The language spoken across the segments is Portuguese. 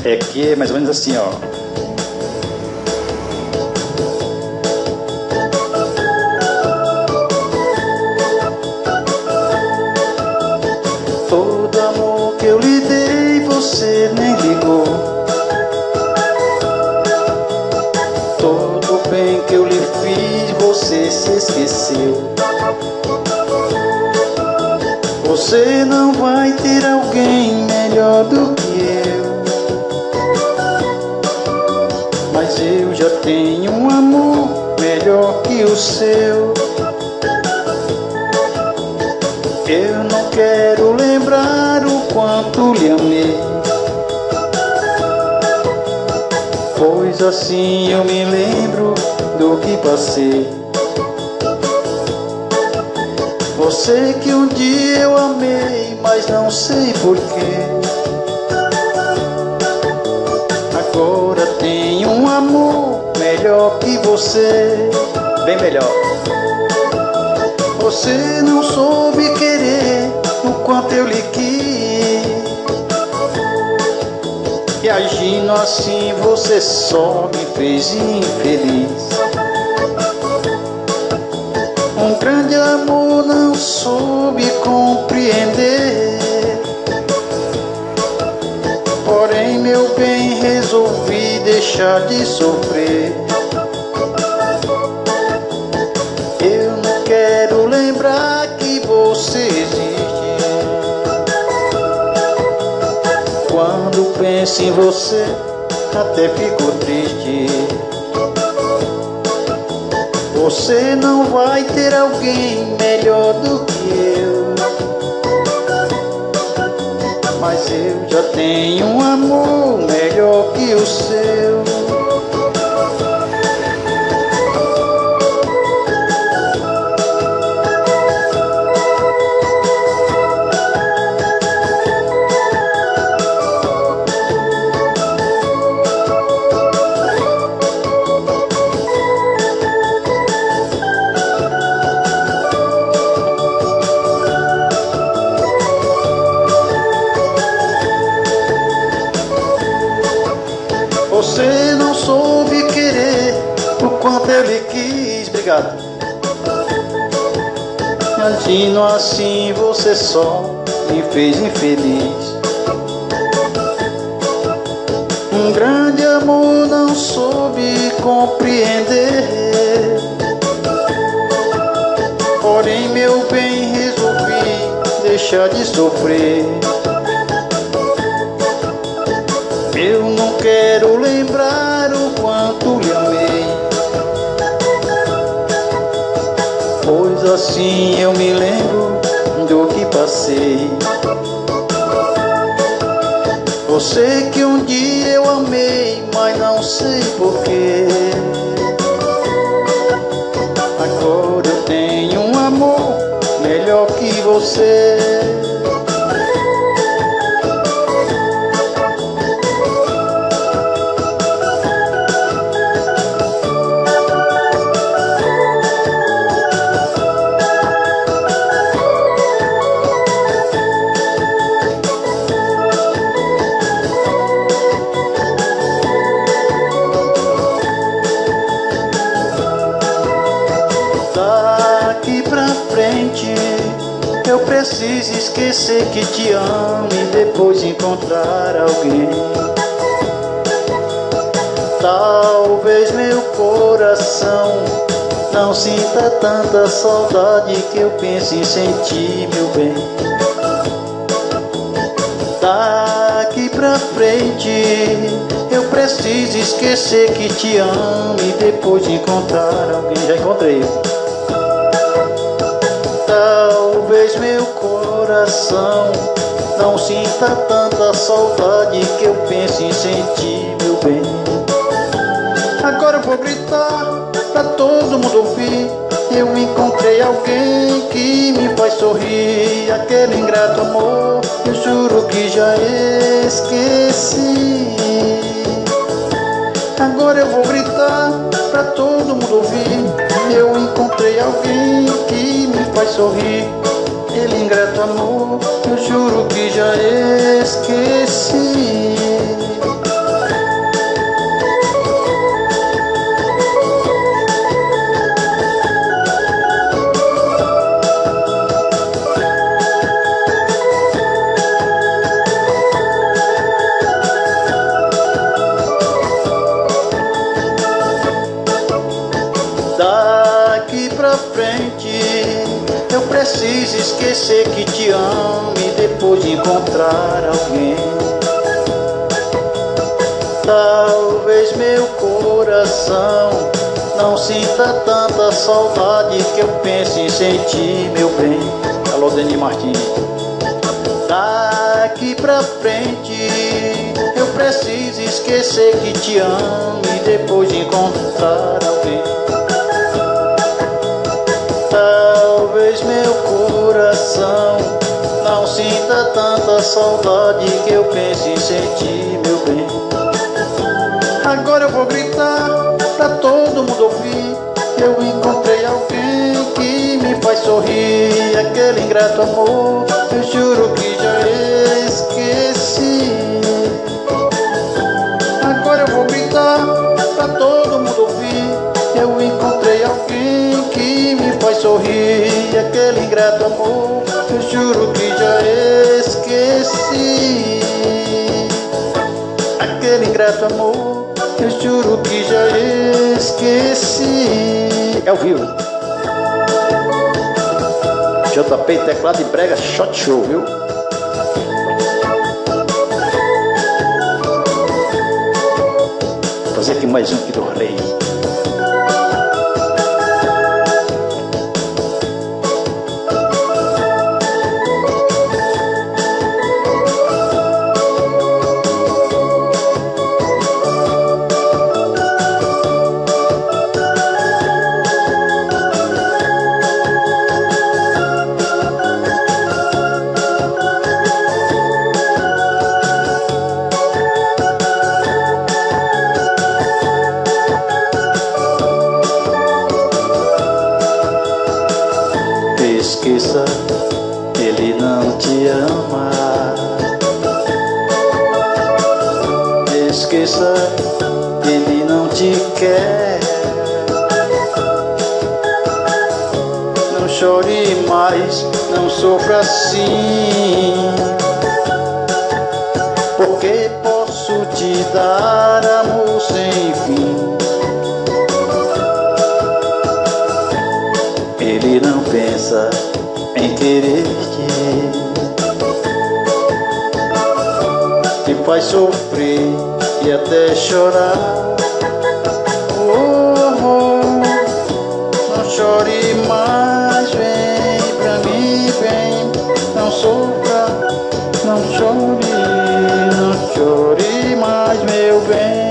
É que é mais ou menos assim, ó. Todo amor que eu lhe dei, você nem ligou. Todo bem que eu lhe fiz, você se esqueceu. Você não vai ter alguém melhor do que eu, mas eu já tenho um amor melhor que o seu. Eu não quero lembrar o quanto lhe amei, pois assim eu me lembro do que passei. Você que um dia eu amei, mas não sei porquê. Agora tenho um amor melhor que você, bem melhor. Você não soube querer o quanto eu lhe quis, e agindo assim você só me fez infeliz. Um grande amor não soube compreender, porém meu bem resolvi deixar de sofrer. Eu não quero lembrar que você existe. Quando penso em você até fico triste. Você não vai ter alguém melhor do que eu, mas eu já tenho um amor melhor que o seu. Você não soube querer o quanto eu lhe quis. Obrigado. Agindo assim você só me fez infeliz. Um grande amor não soube compreender, porém meu bem resolvi deixar de sofrer. Eu não quero lembrar o quanto lhe amei, pois assim eu me lembro do que passei. Você que um dia eu amei, mas não sei porquê. Agora eu tenho um amor melhor que você. Daqui pra frente eu preciso esquecer que te amo e depois encontrar alguém. Talvez meu coração não sinta tanta saudade que eu pense em sentir, meu bem. Daqui pra frente eu preciso esquecer que te amo e depois encontrar alguém. Já encontrei. Talvez meu coração não sinta tanta saudade que eu pense em sentir, meu bem. Agora eu vou gritar pra todo mundo ouvir. Eu encontrei alguém que me faz sorrir. Aquele ingrato amor, eu juro que já esqueci. Agora eu vou gritar pra todo mundo ouvir. Eu encontrei alguém que me faz sorrir. Ele ingrato amor, eu juro que já esqueci. preciso esquecer que te amo e depois de encontrar alguém. Talvez meu coração não sinta tanta saudade que eu pense em sentir, meu bem. Alô, Deni Martins. Daqui pra frente eu preciso esquecer que te amo e depois de encontrar alguém. Talvez meu coração não sinta tanta saudade que eu pense em sentir, meu bem. Agora eu vou gritar pra todo mundo ouvir: eu encontrei alguém que me faz sorrir. Aquele ingrato amor, eu juro que já esqueci. Agora eu vou gritar pra todo mundo ouvir: eu encontrei alguém que me faz sorrir. Aquele ingrato amor, eu juro que já esqueci. Aquele ingrato amor, eu juro que já esqueci. É ao vivo. JP, teclado e brega, shot show, viu? Vou fazer aqui mais um aqui do rei. Esqueça, ele não te ama. Esqueça, ele não te quer. Não chore mais, não sofra assim, porque posso te dar amor sem fim. Ele não pensa em querer-te, te faz sofrer e até chorar. Não chore mais, vem pra mim, vem. Não sofra, não chore mais, meu bem.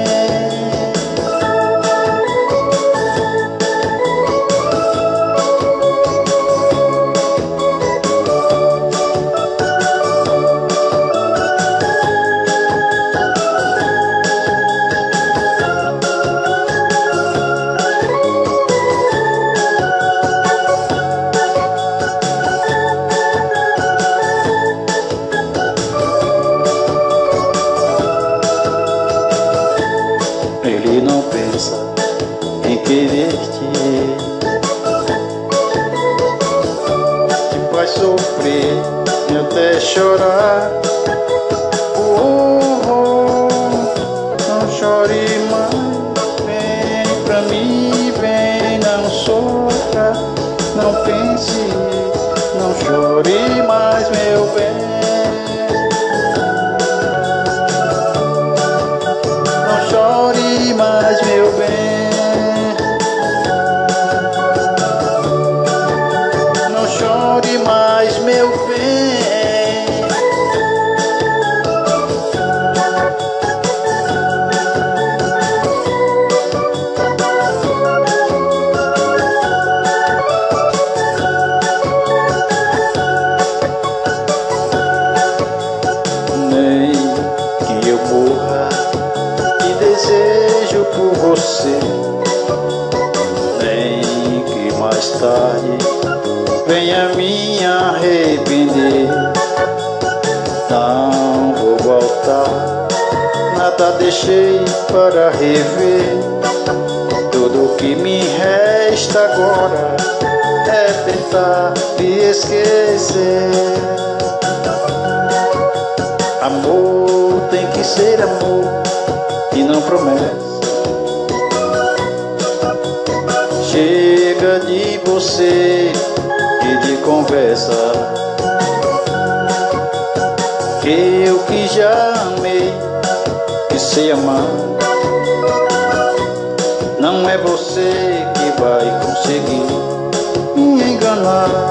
Ele não pensa em querer-te, te faz sofrer e até chorar. Não chore mais, vem pra mim, vem. Não sofra, não pense, não chore mais, meu bem. Mas meu bem, não chore mais, meu bem. Nem que eu morra e desejo por você, nem que mais tarde venha me arrepender. Não vou voltar, nada deixei para rever. Tudo que me resta agora é tentar me esquecer. Amor tem que ser amor e não promessa. Chega de você e de conversa. conversa. Eu que já amei e sei amar, não é você que vai conseguir me enganar.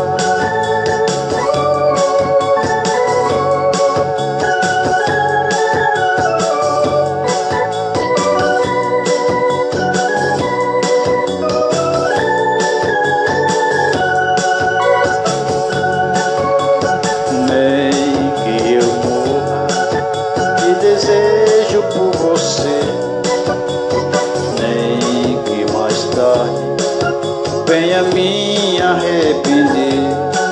Desejo por você, nem que mais tarde venha me arrepender.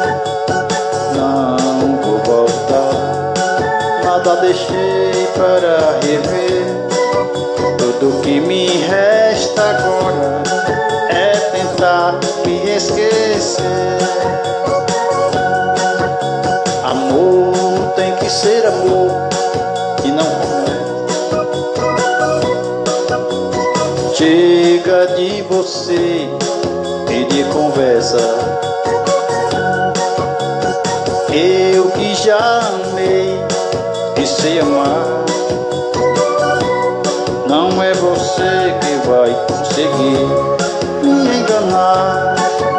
Não vou voltar, nada deixei para rever. Tudo que me resta agora é tentar me esquecer. Amor tem que ser amor e não conversa. Chega de você e de conversa. Eu que já amei e sei amar, não é você que vai conseguir me enganar.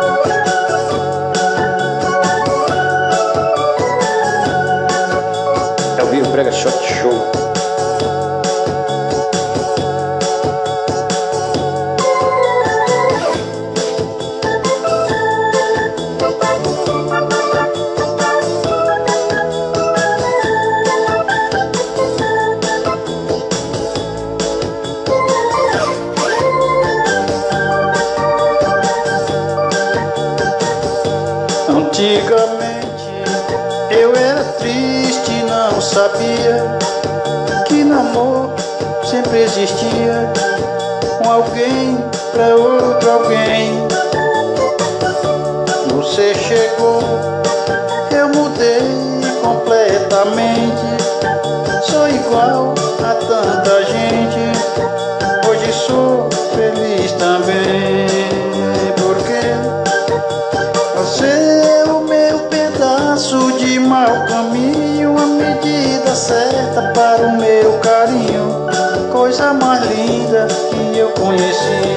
É o Vivo Brega Shot Show. Antigamente eu era triste, não sabia que namoro sempre existia com alguém pra outro alguém. Você chegou, eu mudei completamente. Sou igual a tanta gente, hoje sou feliz também. Porque você é o meu pedaço de mau caminho, a medida certa para o meu carinho, coisa mais linda que eu conheci.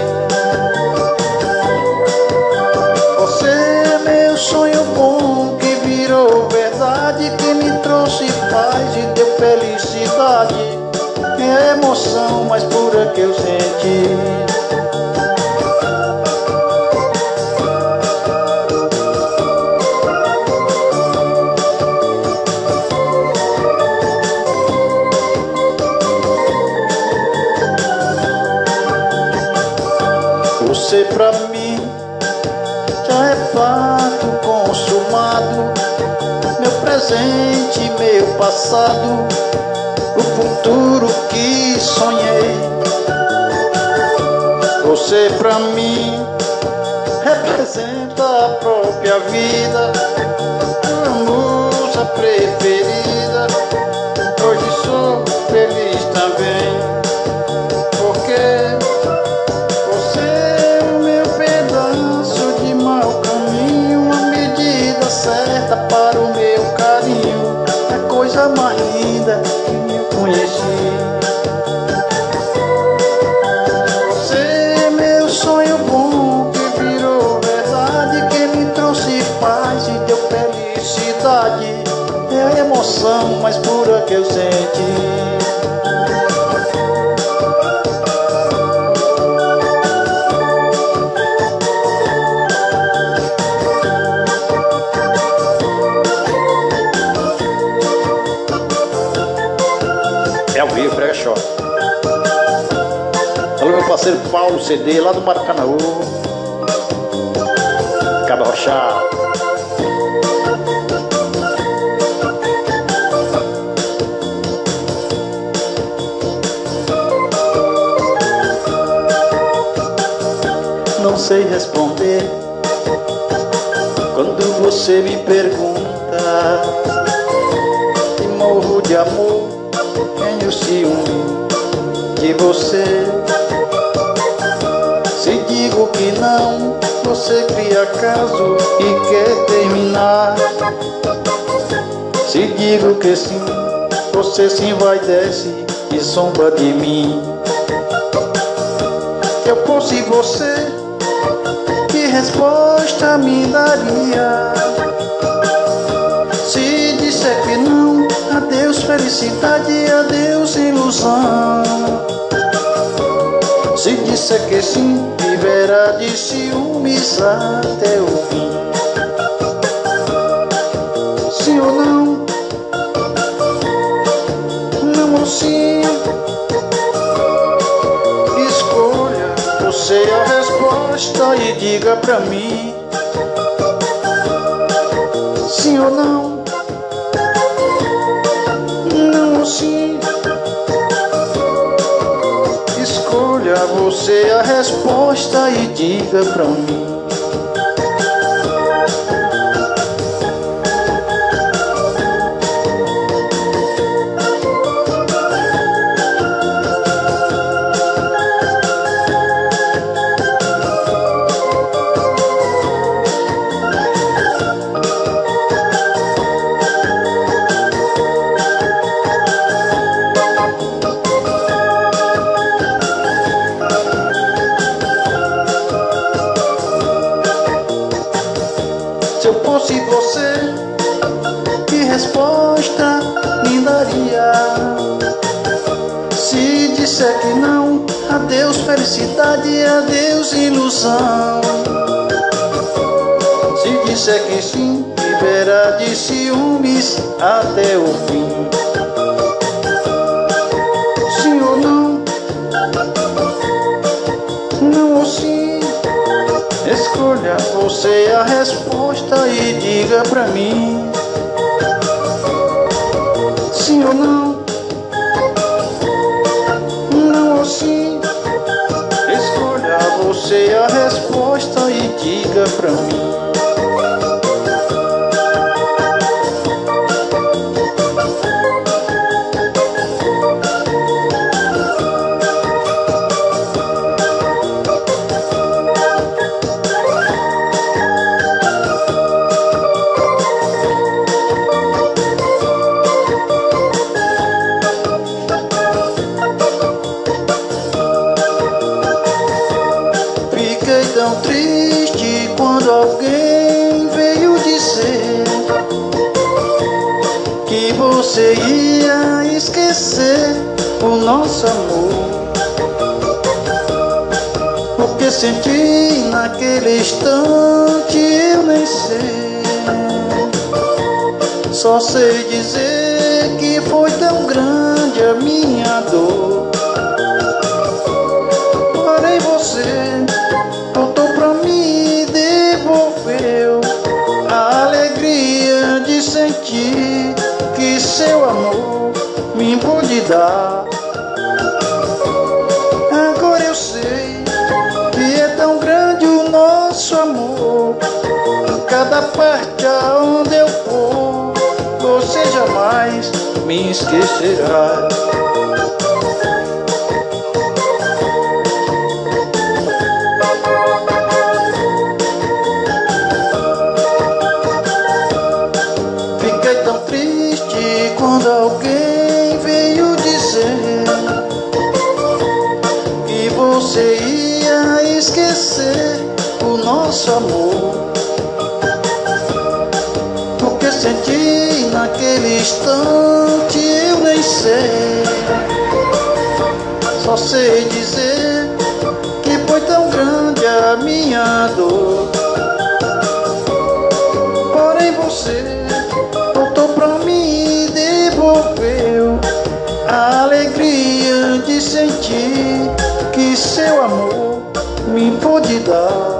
Você é meu sonho bom que virou verdade, que me trouxe paz e deu felicidade. É a emoção mais pura que eu senti. Você pra mim já é fato consumado, meu presente, meu passado, o futuro que sonhei. Você pra mim representa a própria vida, a musa preferida. Hoje sou feliz também, porque para o meu carinho, é coisa mais linda que eu conheci. Você é meu sonho bom que virou verdade, que me trouxe paz e deu felicidade. É a emoção mais pura que eu senti. É o Vivo Brega Shot. Alô, meu parceiro Paulo CD, lá do Maracanã, Cabo Rochado. Não sei responder quando você me pergunta, e morro de amor, tenho ciúme de você. Se digo que não, você cria caso e quer terminar. Se digo que sim, você se envaidece e zomba de mim. Eu posso e você, que resposta me daria? Se disser que não, adeus felicidade, adeus ilusão. Se disser que sim, viverá de ciúmes até o fim. Sim ou não? Não ou sim? Escolha você a resposta e diga pra mim. Sim ou não? Não ou sim? Escolha você a resposta e diga pra mim. Se eu fosse você, que resposta me daria? Se disser que não, adeus felicidade, adeus ilusão. Se disser que sim, viverá de ciúmes até o fim. Sim ou não? Não ou sim? Escolha você a resposta e diga pra mim. Sim ou não? Não ou sim? Escolha você a resposta e diga pra mim. Fiquei tão triste quando alguém veio dizer que você ia esquecer o nosso amor. O que senti naquele instante eu nem sei. Só sei dizer que foi tão grande a minha dor. Porém você voltou pra mim e devolveu a alegria de sentir que seu amor me pôde dar. Agora eu sei que é tão grande o nosso amor. Em cada parte aonde eu for, você jamais me esquecerá. Fiquei tão triste quando alguém veio dizer que você ia esquecer o nosso amor. O que senti naquele instante eu nem sei. Só sei dizer que foi tão grande a minha dor. Porém você voltou pra mim e devolveu a alegria de sentir que seu amor me pôde dar.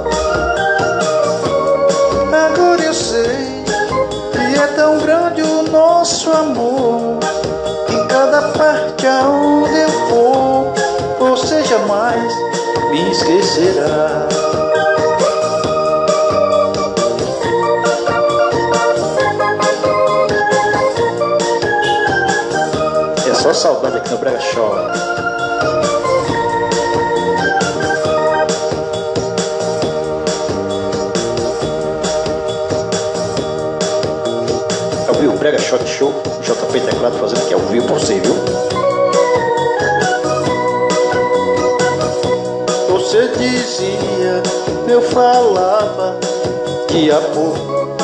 Agora eu sei que é tão grande o nosso amor. Em cada parte aonde eu for, você jamais me esquecerá. É só saudade aqui no Brega Show. Shot Show, JP Teclado fazendo aqui ao vivo pra você, viu? Você dizia, eu falava de amor.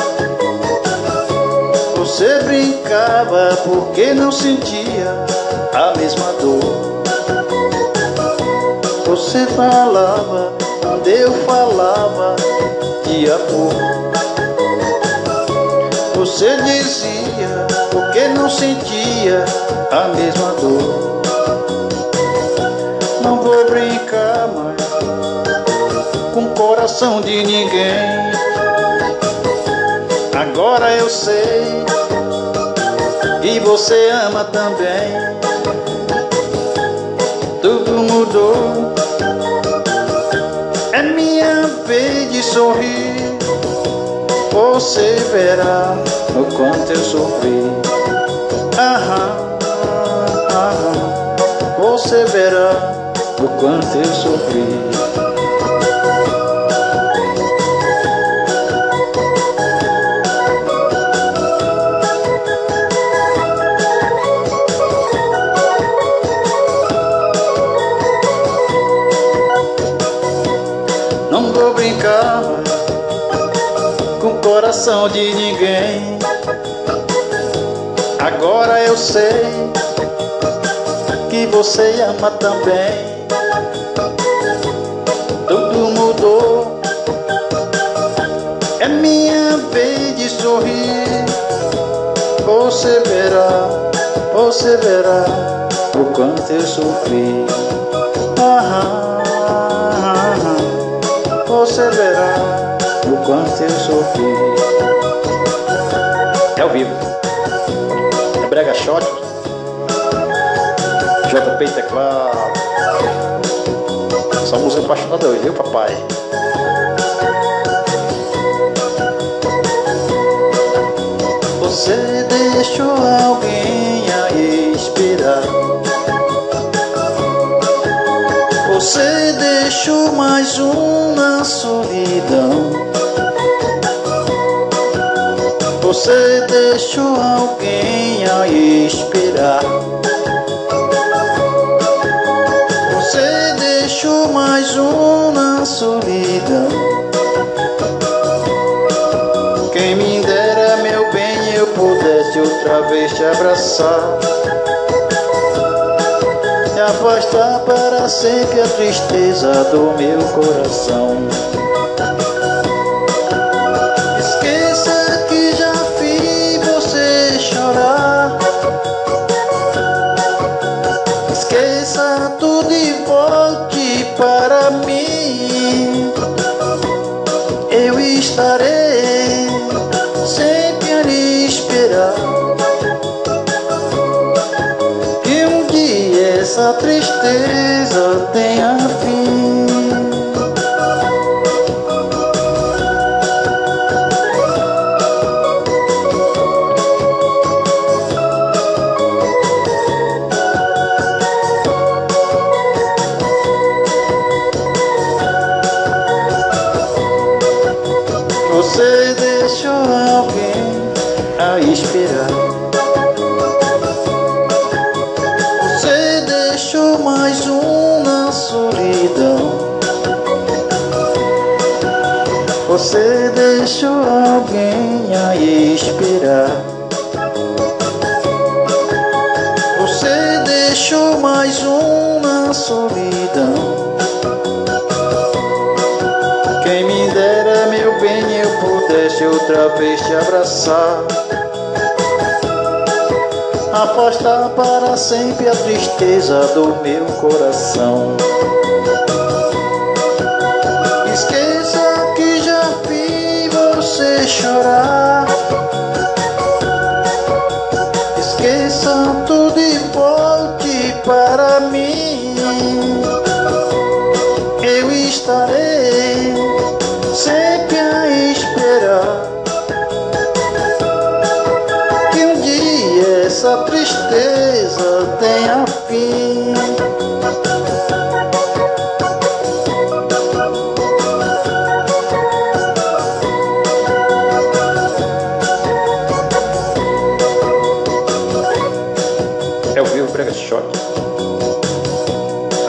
Você brincava porque não sentia a mesma dor. Você falava quando eu falava de amor. Você dizia porque não sentia a mesma dor. Não vou brincar mais com o coração de ninguém. Agora eu sei e você ama também. Tudo mudou, é minha vez de sorrir. Você verá o quanto eu sofri. Você verá o quanto eu sofri. Não vou brincar com o coração de ninguém. Agora eu sei que você ama também. Tudo mudou, é minha vez de sorrir. Você verá o quanto eu sofri. Você verá o quanto eu sofri. É ao vivo. É Brega Shot, JP Teclado. Só música apaixonada hoje, viu, papai? Você deixou alguém a esperar. Você deixou mais um na solidão. Você deixou alguém a esperar. Você deixou mais um na solidão. Quem me dera, meu bem, eu pudesse outra vez te abraçar, e afastar para sempre a tristeza do meu coração. Esqueça que já vi você chorar. Esqueça tudo e volte para mim. Eu estarei sempre a lhe esperar. Que um dia essa tristeza tenha fim. Você deixou alguém a esperar. Você deixou mais um na solidão. Você deixou alguém a esperar. Você deixou mais um na solidão. Quem me dera, meu bem, eu pudesse outra vez te abraçar, afastar para sempre a tristeza do meu coração. Esqueça que já vi você chorar. Esqueça tudo e volte para mim. Eu estarei sempre a esperar. Que um dia essa tristeza tenha fim.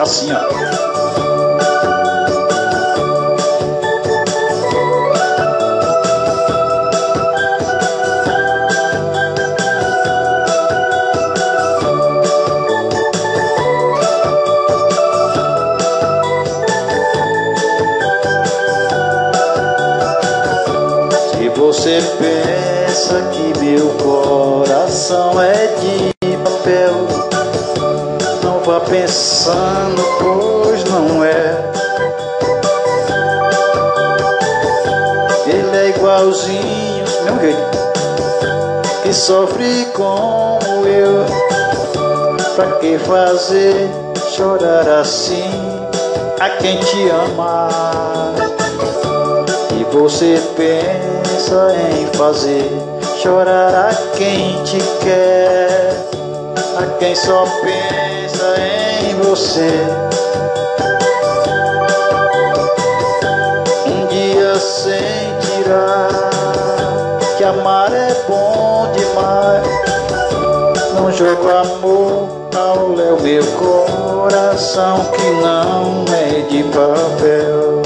assim, ó. Você pensa que meu coração é de papel, não vá pensando, pois não é. Ele é igualzinho, meu jeito, que sofre como eu. Pra que fazer chorar assim a quem te ama? E você pensa em fazer chorar a quem te quer, a quem só pensa em você. Um dia sentirá que amar é bom demais. Não jogo amor ao léu, meu coração que não é de papel.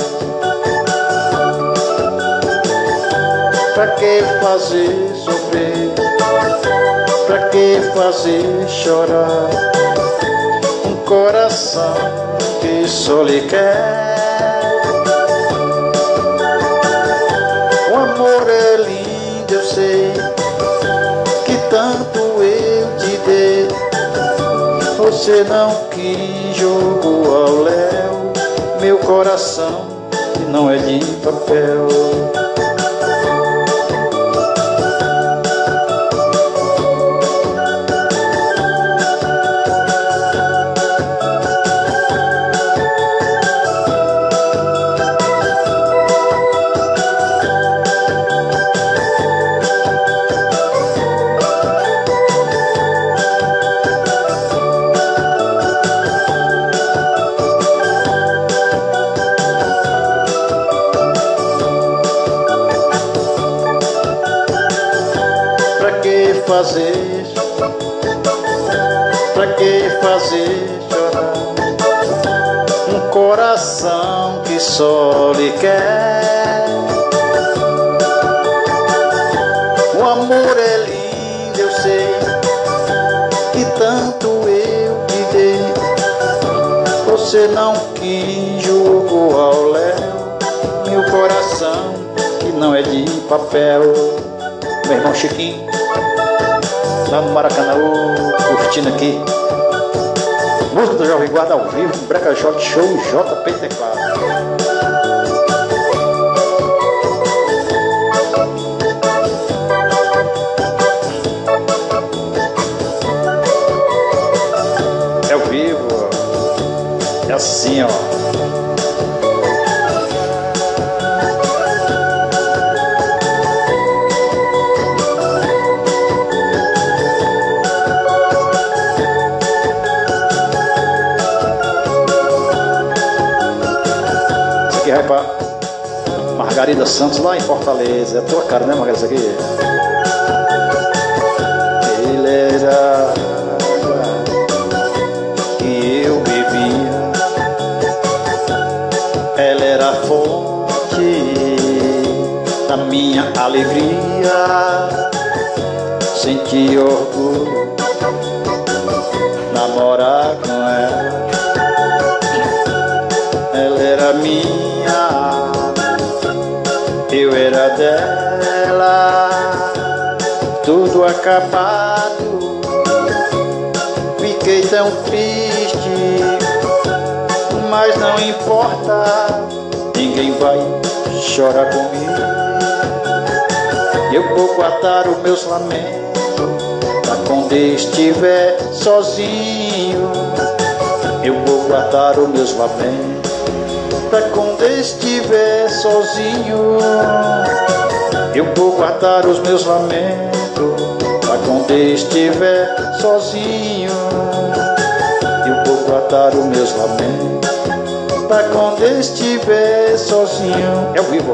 Pra que fazer sofrer? Pra que fazer chorar? Um coração que só lhe quer. O amor é lindo, eu sei, que tanto eu te dei. Você não quis, jogou ao léu meu coração que não é de papel. Pra que fazer chorar um coração que só lhe quer? O amor é lindo, eu sei, que tanto eu te dei. Você não quis, jogou ao léu meu coração que não é de papel. Meu irmão Chiquinho, lá no Maracanã, curtindo aqui música do Jovem Guarda ao vivo, Breca Shot Show JP Teclado. É ao vivo, é assim, ó. Vai pra Margarida Santos lá em Fortaleza. É a tua cara, né, Margarida? Isso aqui. Ele era que eu bebia, ela era a fonte da minha alegria. Senti orgulho namorar com ela. Ela era minha, eu era dela. Tudo acabado, fiquei tão triste, mas não importa, ninguém vai chorar comigo. Eu vou guardar os meus lamentos pra quando estiver sozinho. Eu vou guardar os meus lamentos pra quando estiver sozinho. Eu vou guardar os meus lamentos pra quando estiver sozinho. Eu vou guardar os meus lamentos pra quando estiver sozinho. É o vivo.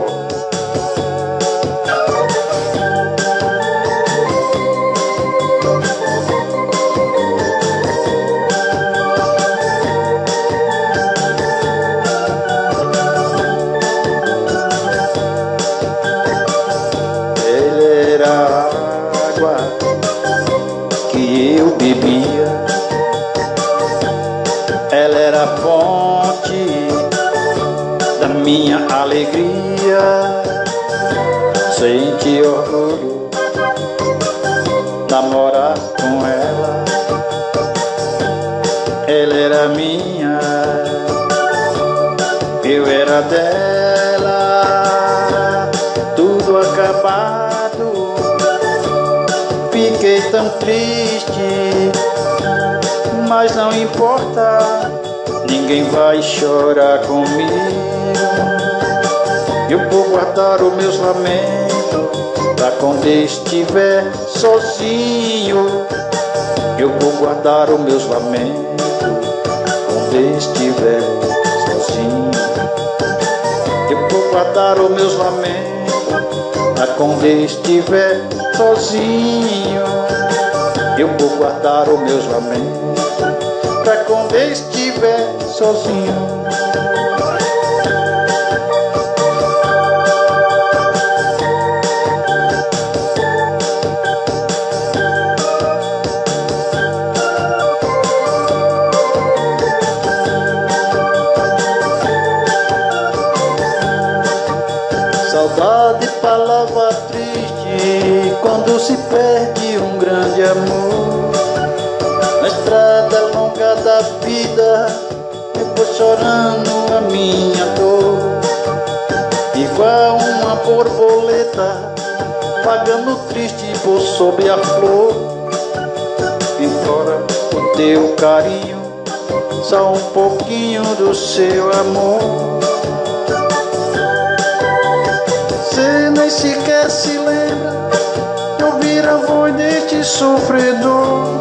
fonte da minha alegria. Senti orgulho namorar com ela. Ela era minha, eu era dela. Tudo acabado, fiquei tão triste, mas não importa, ninguém vai chorar comigo. Eu vou guardar os meus lamentos pra quando estiver sozinho. Eu vou guardar os meus lamentos quando estiver sozinho. Eu vou guardar os meus lamentos pra quando estiver sozinho. Eu vou guardar os meus lamentos pra quando estiver sozinho. Saudade, palavra triste, quando se perde um grande amor. Na estrada longa da vida, eu vou chorando a minha dor. Igual uma borboleta, vagando triste por sob a flor. Implora o teu carinho, só um pouquinho do seu amor. Você nem sequer se lembra de ouvir a voz deste sofredor.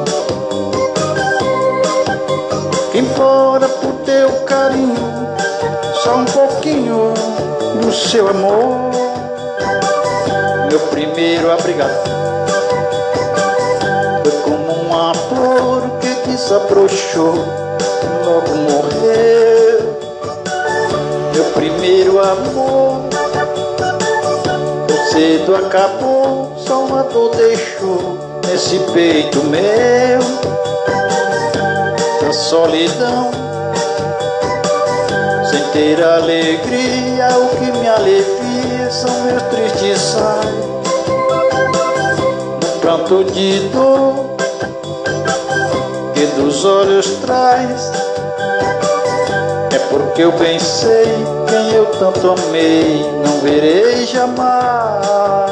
Implora por teu carinho, só um pouquinho do seu amor. Meu primeiro abrigado foi como uma flor que desabrochou e logo morreu. Meu primeiro amor cedo acabou, só uma dor deixou nesse peito meu. Da solidão, sem ter alegria, o que me alivia são meus tristes saios. No pranto de dor que dos olhos traz, é porque eu bem sei quem eu tanto amei, não verei jamais.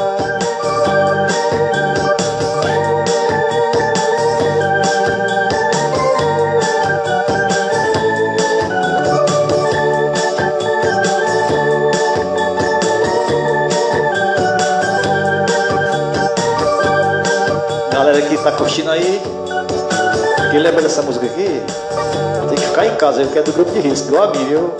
Galera que tá curtindo aí, quem lembra dessa música aqui, tem que ficar em casa, eu quero do grupo de risco, igual a mim, viu?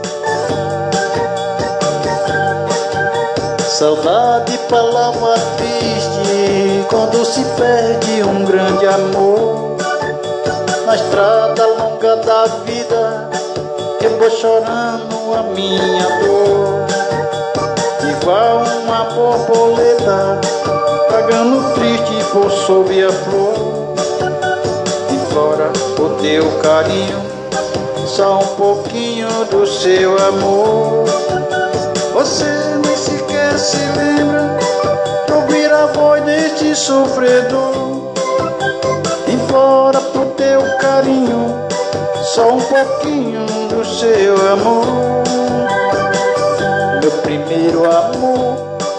Saudade, palavra triste, quando se perde um grande amor. Na estrada longa da vida, eu vou chorando a minha dor. Igual uma borboleta, vagando triste por sob a flor. Implora o teu carinho, só um pouquinho do seu amor. Você nem sequer se lembra de ouvir a voz deste sofredor. Implora pro teu carinho, só um pouquinho do seu amor. Meu primeiro amor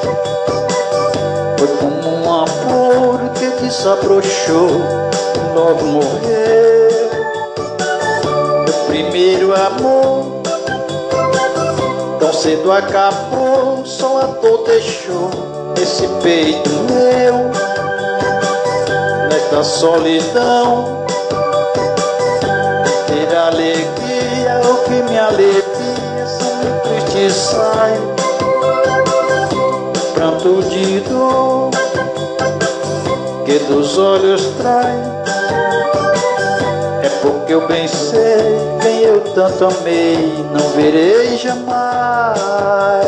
foi como uma flor que desabrochou e logo morreu. Meu primeiro amor tão cedo acabou, só a dor deixou esse peito meu. Nesta solidão, ter alegria, o que me alivia são meus tristes saios. Pranto de dor que dos olhos trai, é porque eu bem sei quem eu tanto amei, não verei jamais.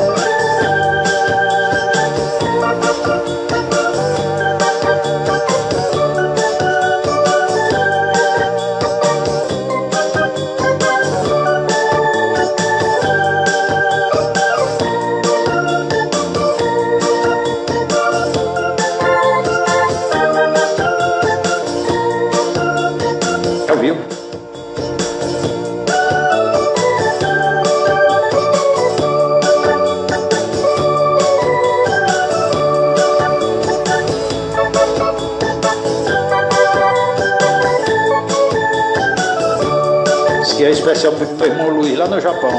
especial pro meu irmão Luiz, lá no Japão.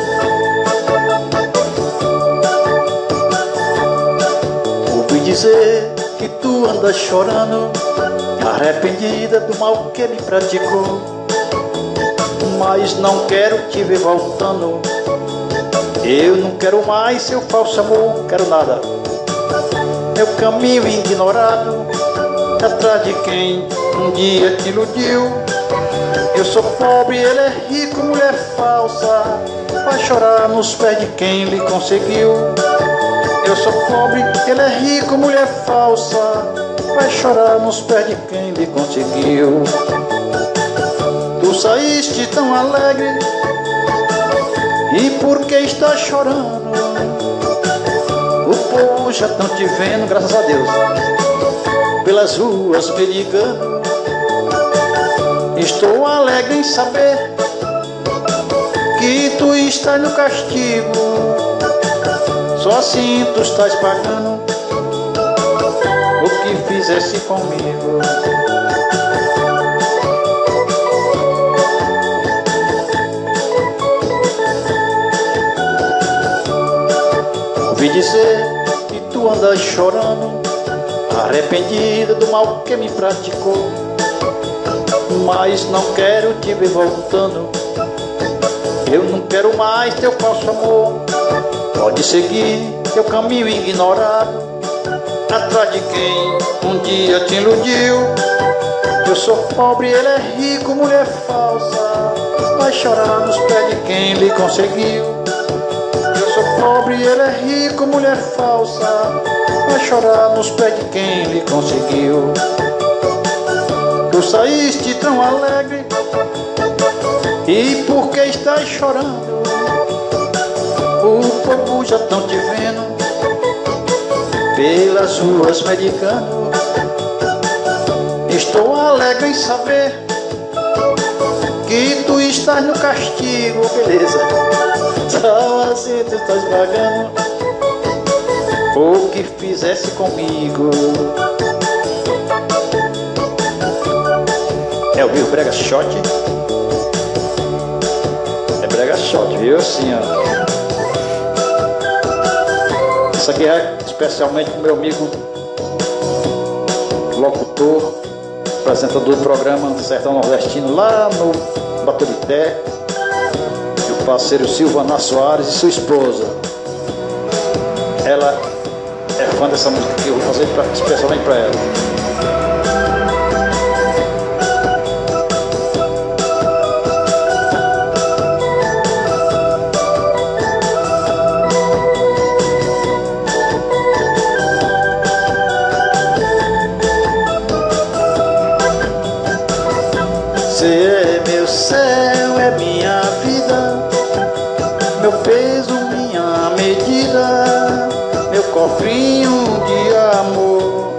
Ouvi dizer que tu andas chorando, arrependida do mal que ele praticou, mas não quero te ver voltando. Eu não quero mais seu falso amor, quero nada. Meu caminho ignorado, atrás de quem um dia te iludiu. Eu sou pobre, ele é rico, mulher falsa, vai chorar nos pés de quem lhe conseguiu. Eu sou pobre, ele é rico, mulher falsa, vai chorar nos pés de quem lhe conseguiu. Tu saíste tão alegre, e por que estás chorando? O povo já estão te vendo, graças a Deus, pelas ruas me ligando. Estou alegre em saber que tu estás no castigo, só assim tu estás pagando o que fizeste comigo. Ouvi dizer que tu andas chorando, arrependida do mal que me praticou, mas não quero te ver voltando. Eu não quero mais teu falso amor. Pode seguir teu caminho ignorado, atrás de quem um dia te iludiu. Eu sou pobre, ele é rico, mulher falsa, vai chorar nos pés de quem lhe conseguiu. Eu sou pobre, ele é rico, mulher falsa, vai chorar nos pés de quem lhe conseguiu. Tu saíste tão alegre, e por que estás chorando? O povo já estão te vendo, pelas ruas medicando. Estou alegre em saber que tu estás no castigo, beleza. Só assim tu estás pagando o que fizesse comigo. É o Viu Brega Shot? É Brega Shot, viu? Assim, ó. Isso aqui é especialmente pro meu amigo locutor, apresentador do programa Sertão Nordestino, lá no Baturité, meu parceiro Silvana Soares e sua esposa. Ela é fã dessa música que eu vou fazer especialmente para ela. Você é meu céu, é minha vida, meu peso, minha medida, meu cofrinho de amor.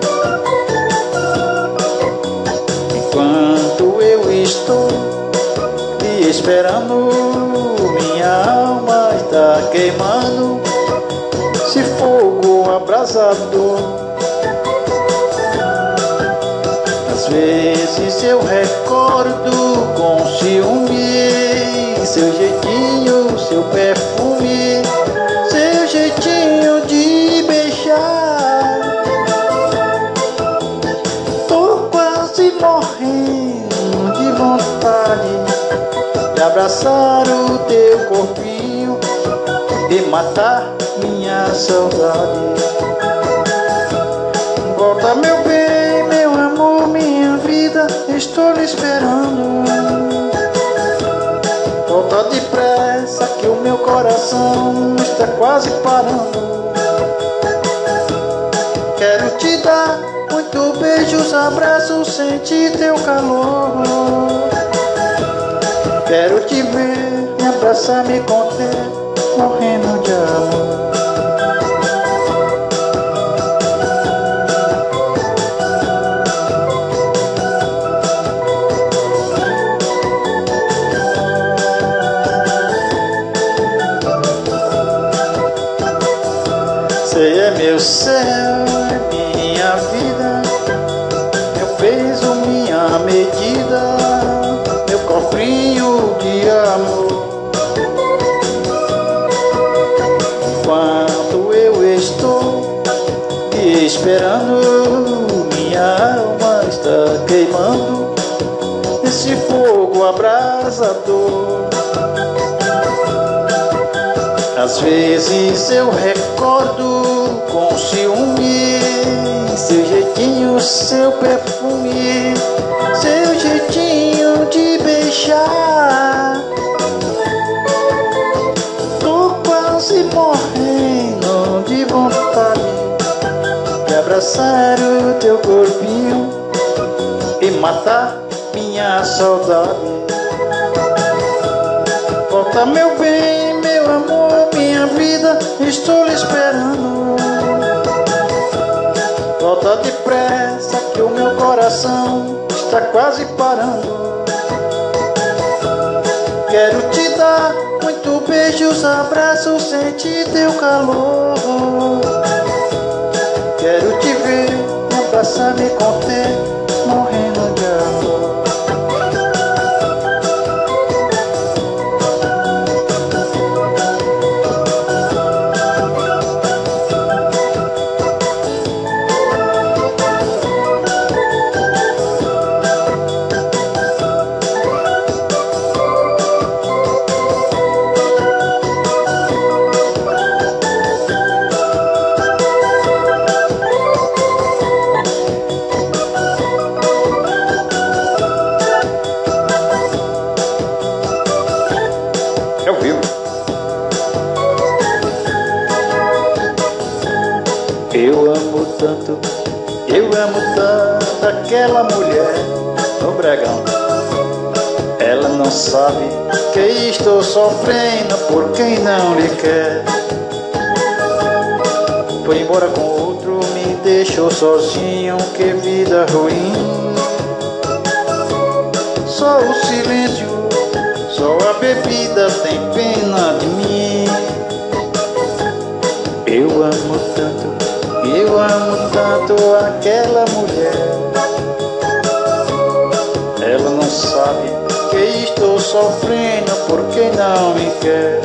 Enquanto eu estou te esperando, minha alma está queimando, se fogo abrasador. Às vezes eu recordo com ciúme seu jeitinho, seu perfume, seu jeitinho de beijar. Tô quase morrendo de vontade de abraçar o teu corpinho e matar minha saudade. Volta, meu bem, meu amor, minha vida, estou lhe esperando. Volta depressa que o meu coração está quase parando. Quero te dar muito beijos, abraços, sentir teu calor. Quero te ver, me abraçar, me conter, morrendo de amor. Você é meu céu, é minha vida, meu peso, minha medida, meu cofrinho de amor. esperando, minha alma está queimando nesse fogo abrasador. Às vezes eu recordo com ciúme seu jeitinho, seu perfume, seu jeitinho de beijar. Tô quase morrendo de vontade de abraçar o teu corpinho e matar minha saudade. Volta, meu bem, meu amor, minha vida, estou lhe esperando. Volta depressa que o meu coração está quase parando. Quero te dar muito beijos, abraços, sentir teu calor. Quero te ver, me abraçar, me conter, morrendo de amor. Eu amo tanto aquela mulher no Bregão. Ela não sabe que estou sofrendo por quem não lhe quer. Foi embora com outro, me deixou sozinho, que vida ruim. Só o silêncio, só a bebida tem pena de mim. Eu amo tanto aquela mulher. Ela não sabe que estou sofrendo por quem não me quer.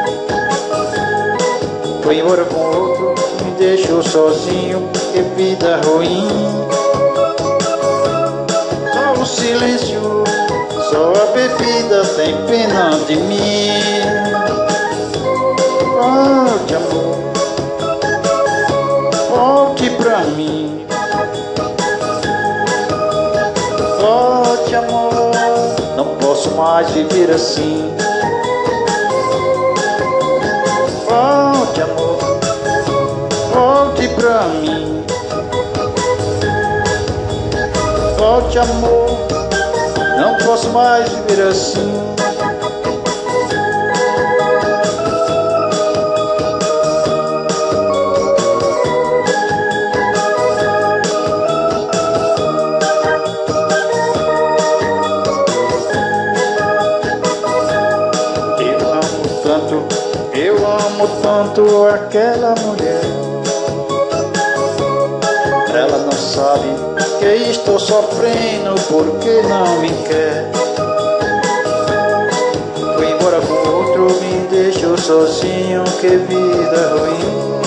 Foi embora com outro, me deixou sozinho, que vida ruim. Só o silêncio, só a bebida tem pena de mim. Volte, amor, volte pra mim. Volte, amor, não posso mais viver assim. Volte, amor, volte pra mim. Volte, amor, não posso mais viver assim. Eu amo tanto aquela mulher. Ela não sabe que estou sofrendo porque não me quer. Foi embora com outro, me deixou sozinho, que vida ruim.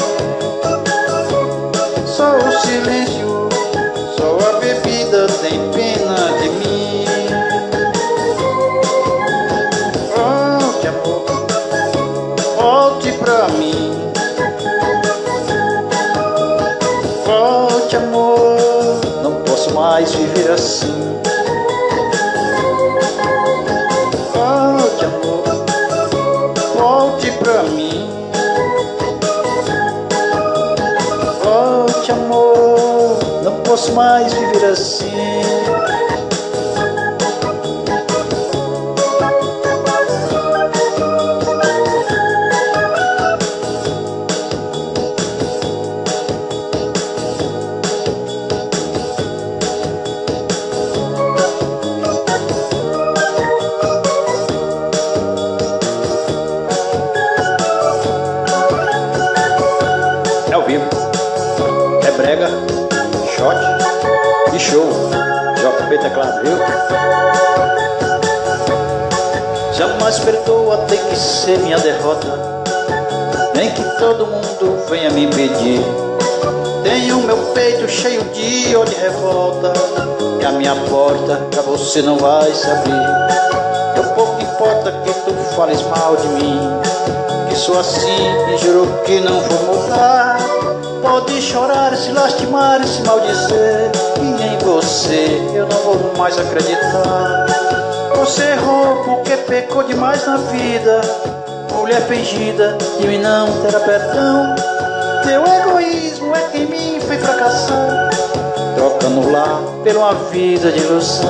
Só o silêncio, só a bebida tem pena de mim. Volte, amor, volte pra mim. Volte, amor, não posso mais viver assim. Volte, amor, volte pra mim. Volte, amor, não posso mais viver assim. É brega, shot e show. JP teclado, viu? Jamais perdoa, tem que ser minha derrota. Nem que todo mundo venha me pedir. Tenho meu peito cheio de ódio e revolta, e a minha porta pra você não vai se abrir. Eu pouco importa que tu fales mal de mim, que sou assim e juro que não vou mudar. Pode chorar, se lastimar e se maldizer, e em você eu não vou mais acreditar. Você errou porque pecou demais na vida, mulher fingida, de mim não terá perdão. Teu egoísmo é quem me fez fracassar, trocando lá por uma vida de ilusão.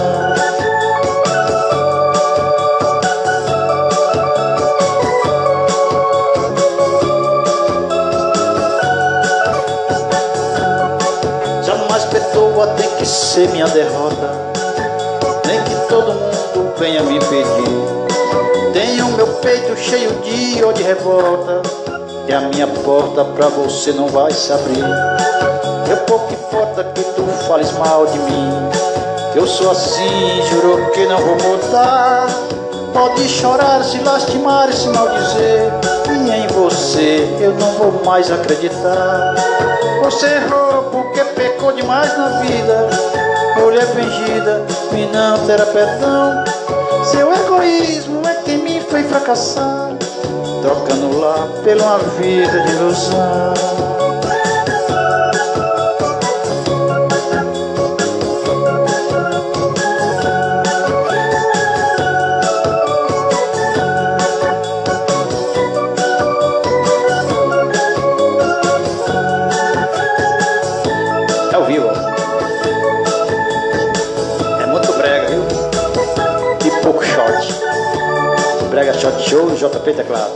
Jamais perdoa, tem que ser minha derrota, nem que todo mundo venha me pedir. Tenho meu peito cheio de ódio e revolta, e a minha porta pra você não vai se abrir. Eu pouco importa que tu fales mal de mim, que eu sou assim, juro que não vou mudar. Pode chorar, se lastimar e se maldizer, e em você eu não vou mais acreditar. Você errou porque pecou demais na vida, mulher fingida, e não terá perdão. Seu egoísmo é quem me fez fracassar, trocando lá por uma vida de ilusão. É ao vivo, é muito brega, viu? E pouco short. Brega Shot Show e JP Teclado.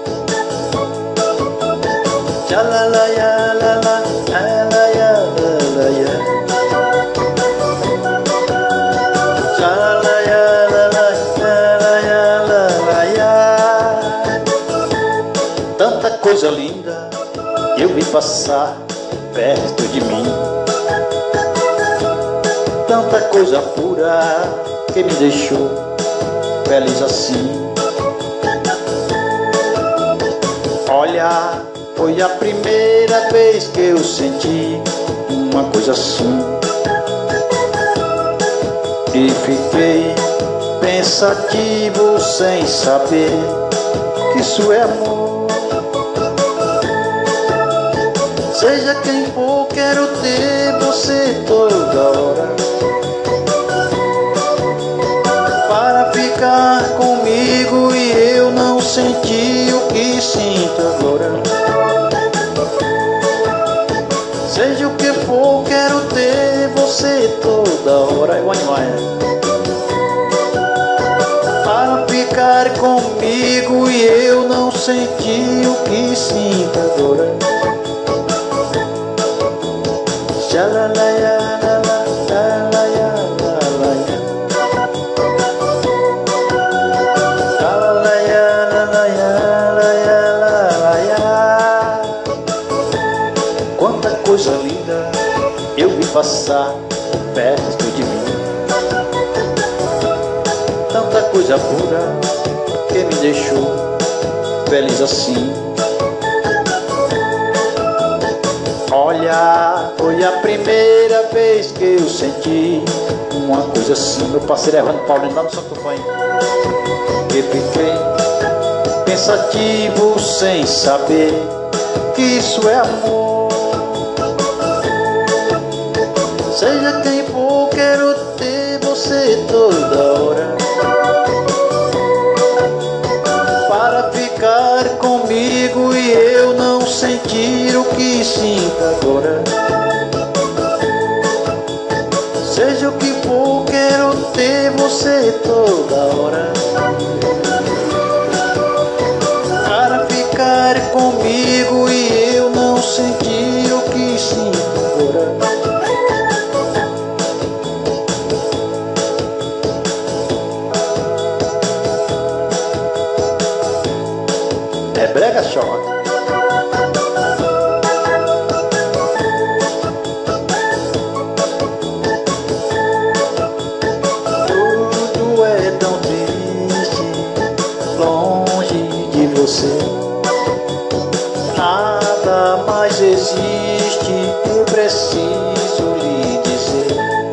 Tanta coisa linda eu vi passar perto de mim, tanta coisa pura que me deixou feliz assim. Olha, foi a primeira vez que eu senti uma coisa assim, e fiquei pensativo sem saber que isso é amor. Seja quem for, quero ter você toda hora, para ficar comigo e eu não sentir o que sinto agora. Seja o que for, quero ter você toda hora. Eu animar, para ficar comigo e eu não sentir o que sinto agora. Quanta coisa linda eu vi passar perto de mim, tanta coisa pura que me deixou feliz assim. Olha, foi a primeira vez que eu senti uma coisa assim. Meu parceiro Evandro Paulinho lá no saxofone. Que fiquei pensativo sem saber que isso é amor. Seja quem for, quero ter você toda hora, para ficar comigo e eu não sentir o que sinto agora. Seja o que for, quero ter você toda hora, para ficar comigo e eu não sentir o que sinto agora. É brega short. Tudo é tão triste longe de você. Nada mais existe. preciso lhe dizer.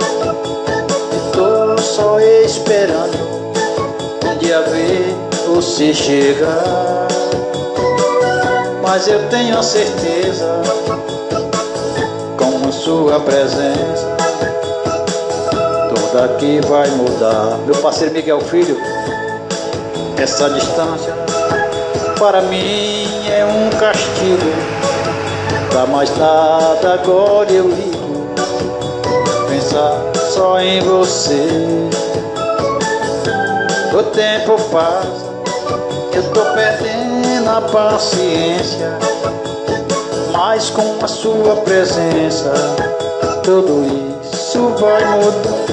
Estou só esperando um dia ver você chegar. Mas eu tenho a certeza, com sua presença, tudo aqui vai mudar. Meu parceiro Miguel Filho, essa distância para mim é um castigo. Pra mais nada agora eu ligo, pensar só em você. O tempo passa, eu tô perdendo a paciência, mas com a sua presença tudo isso vai mudar.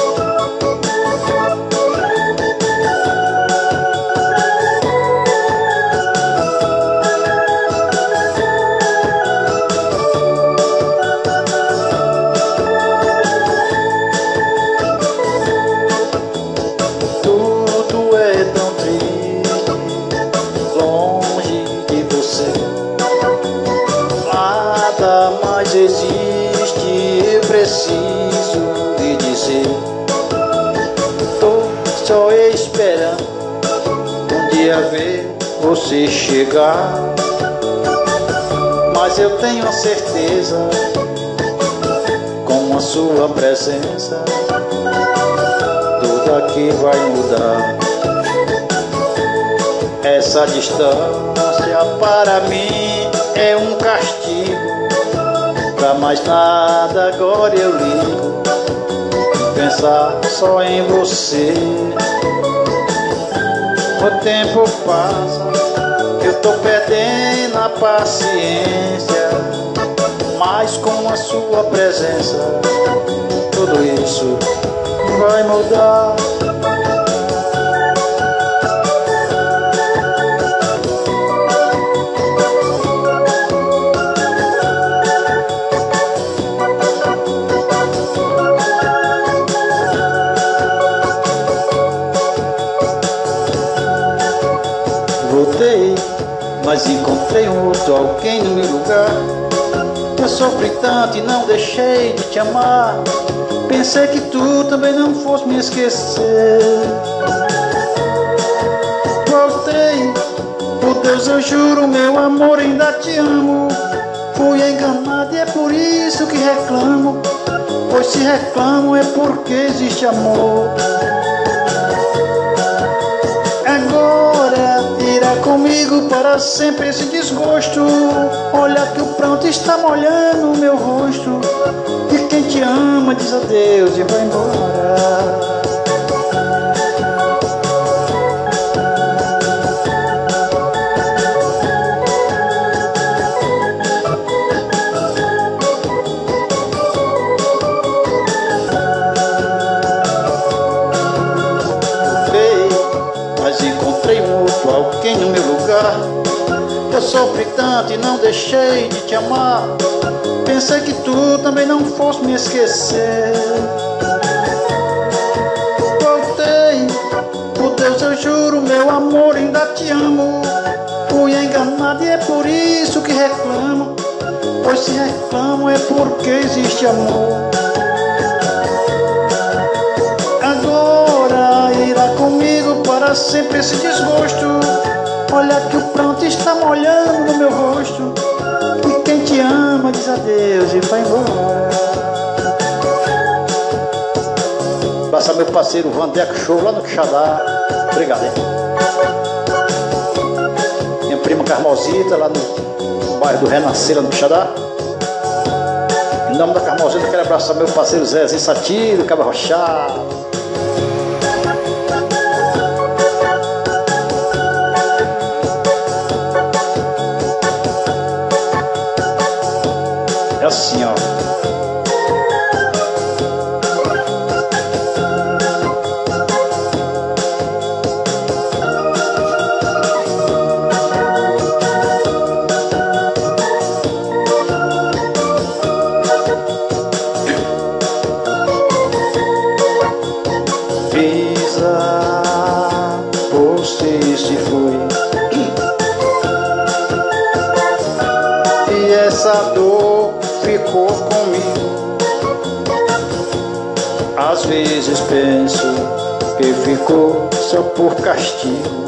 Existe, eu preciso lhe dizer. Tô só esperando um dia ver você chegar. Mas eu tenho a certeza, com a sua presença, tudo aqui vai mudar. Essa distância para mim é um castigo. Pra mais nada agora eu ligo, pensar só em você. O tempo passa, eu tô perdendo a paciência, mas com a sua presença tudo isso vai mudar. Voltei, mas encontrei um outro alguém no meu lugar. Eu sofri tanto e não deixei de te amar. Pensei que tu também não fosse me esquecer. Voltei, por Deus eu juro, meu amor, ainda te amo. Fui enganado e é por isso que reclamo. Pois se reclamo é porque existe amor. Agora irá comigo para sempre esse desgosto. Olha que o pranto está molhando o meu rosto. E quem te ama diz adeus e vai embora. Encontrei um outro alguém no meu lugar. Eu sofri tanto e não deixei de te amar. Pensei que tu também não fosse me esquecer. Voltei, por Deus eu juro, meu amor, ainda te amo. Fui enganado e é por isso que reclamo. Pois se reclamo é porque existe amor. Agora irá comigo para sempre esse desgosto. Olha que o pranto está molhando no meu rosto. E quem te ama diz adeus e vai embora. Passa meu parceiro Vandeco Show lá no Quixadá. Obrigado, hein? Minha prima Carmosita lá no bairro do Renascer, lá no Quixadá. Em nome da Carmosita eu quero abraçar meu parceiro Zezinho Satiro, Cabo Rochado. É assim, ó. Você se foi e essa dor ficou comigo. Às vezes penso que ficou só por castigo.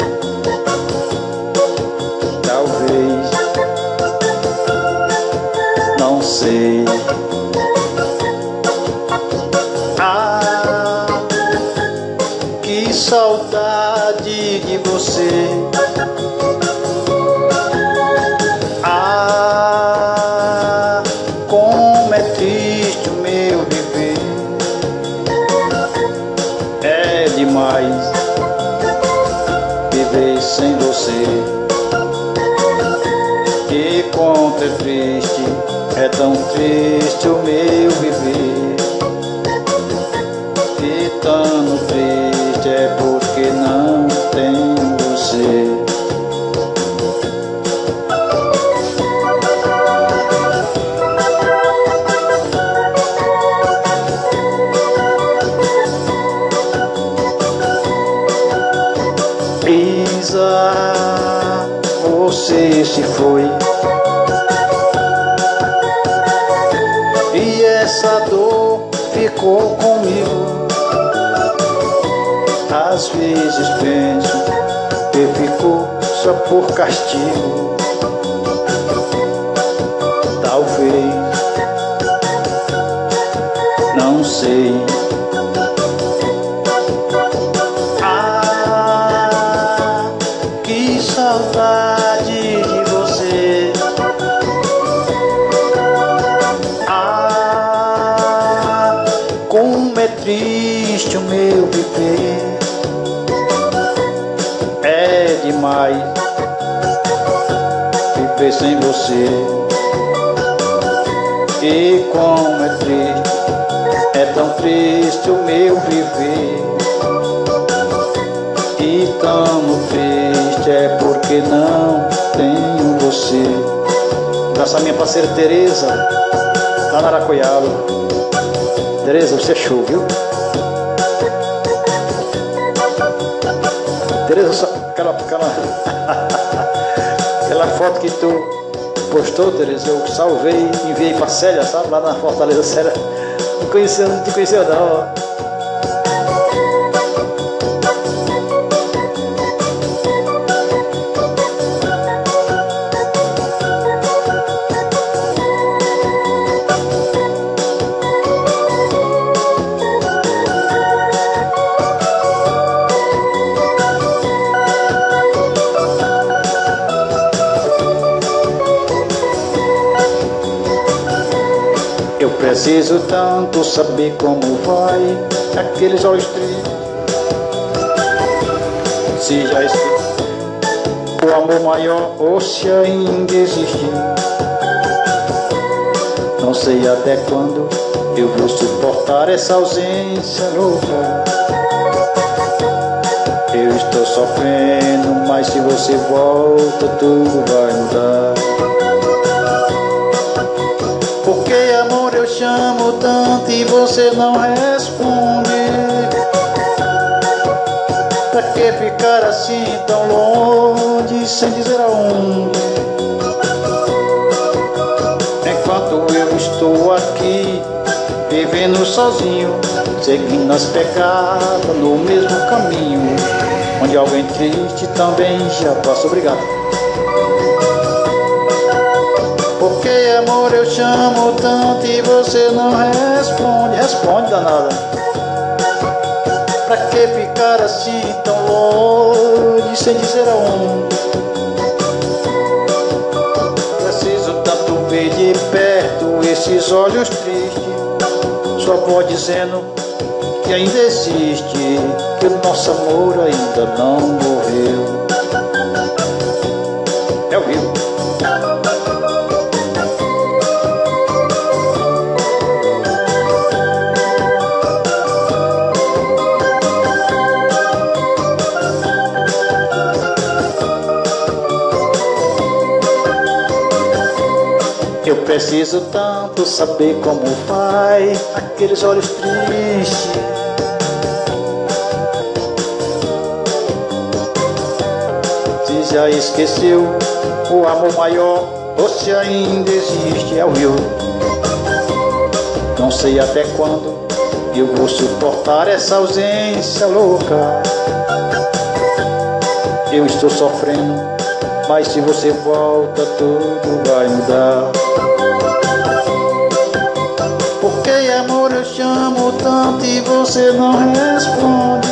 Talvez, não sei. Ah, que saudade de você. Ah, como é triste o meu viver. É demais viver sem você. E quanto é triste, é tão triste o meu viver. E tão triste é porque não tenho você. Isa, você se foi. E essa dor ficou comigo. Às vezes penso que ficou só por castigo. Talvez, não sei. Ah, que saudade de você. Ah, como é triste o meu viver. É demais viver sem você. E como é triste, é tão triste o meu viver. E tão triste é porque não tenho você. Graças a minha parceira Tereza, lá na Aracoiaba. Tereza, você é show, viu? Tereza, aquela foto que tu postou, Tereza, eu salvei e enviei pra Célia, sabe? Lá na Fortaleza. Célia não te conhecia não, ó. Eu preciso tanto saber como vai aqueles olhos tristes. Se já esqueci o amor maior ou se ainda existe. Não sei até quando eu vou suportar essa ausência louca. Eu estou sofrendo, mas se você volta tudo vai mudar. Porque amor eu chamo tanto e você não responde. Pra que ficar assim tão longe sem dizer aonde? Enquanto eu estou aqui vivendo sozinho, seguindo as pegadas no mesmo caminho, onde alguém triste também já passa. Obrigado. Porque amor eu chamo tanto e você não responde. Responde, danada. Pra que ficar assim tão longe sem dizer aonde? Preciso tanto ver de perto esses olhos tristes, sua voz dizendo que ainda existe, que o nosso amor ainda não morreu. É o vivo. Eu preciso tanto saber como vai aqueles olhos tristes. Se já esqueceu o amor maior ou se ainda existe. É o eu. Não sei até quando eu vou suportar essa ausência louca. Eu estou sofrendo, mas se você volta tudo vai mudar. Porque amor eu chamo tanto e você não responde.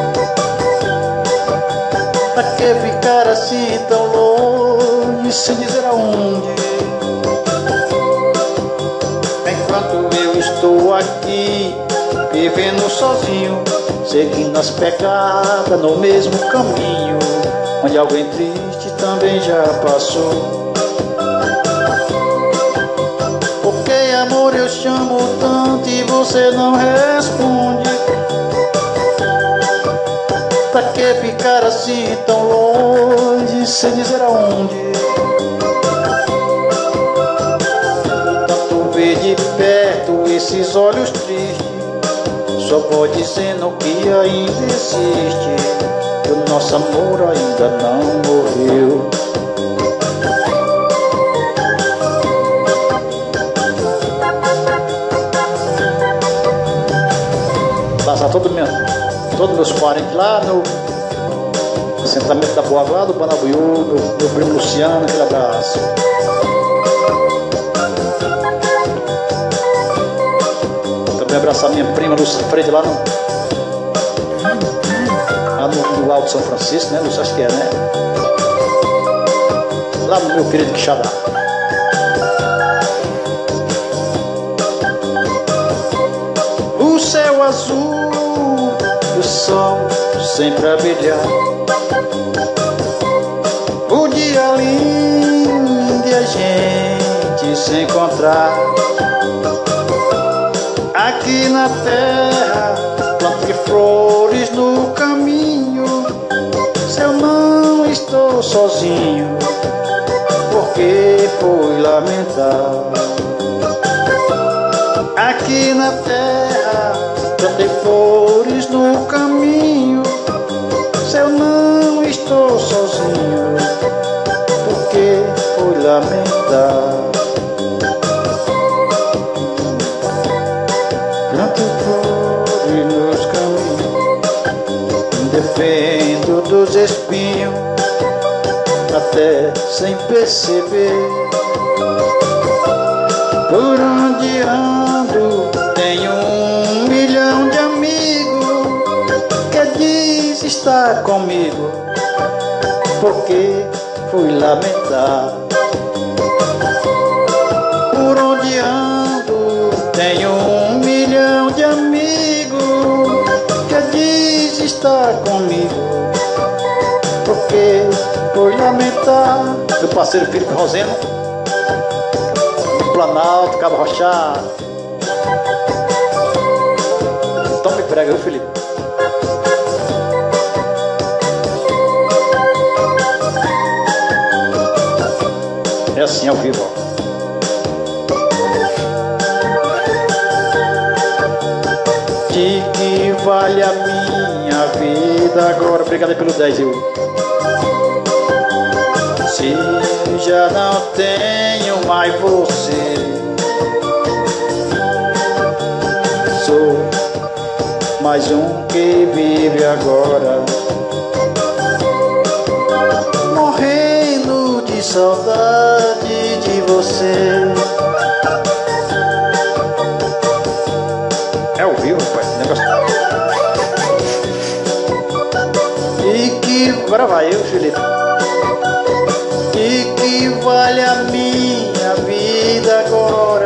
Pra que ficar assim tão longe sem dizer aonde? Enquanto eu estou aqui vivendo sozinho, seguindo as pegadas no mesmo caminho, onde alguém triste também já passou. Porque amor eu chamo tanto e você não responde. Pra que ficar assim tão longe sem dizer aonde? Tanto ver de perto esses olhos tristes, só vou dizendo que ainda existe, que o nosso amor ainda não morreu. Passar todos meus parentes lá no assentamento da Boa Guarda, do Banabuiú, meu primo Luciano, aquele abraço. Também abraçar minha prima Lúcia Freire lá no Alto São Francisco, né, Lúcia? Acho que é, né? Lá no meu querido Quixadá. O céu azul, o sol sempre a brilhar, o dia lindo e a gente se encontrar. Aqui na terra plantei flores no caminho. Se eu não estou sozinho, porque fui lamentar. Aqui na terra plantei flores no caminho. Se eu não estou sozinho, porque fui lamentar. Planto flores nos caminhos, defendo dos espinhos, até sem perceber. Por onde ando tenho 1 milhão de amigos que diz estar comigo, porque fui lamentar. Por onde ando tenho 1 milhão de amigos que diz estar comigo, porque fui lamentar. Meu parceiro Felipe Roseno, Planalto, Cabo Rochado. Então me prega, viu, Felipe? É assim, ao vivo, ó. De que vale a minha vida agora? Obrigado aí pelo 10, viu? Se já não tenho mais você, sou mais um que vive agora, morrendo de saudade de você. É ao vivo, pai, negócio. E que... Agora vai eu, Felipe. E que vale a minha vida agora,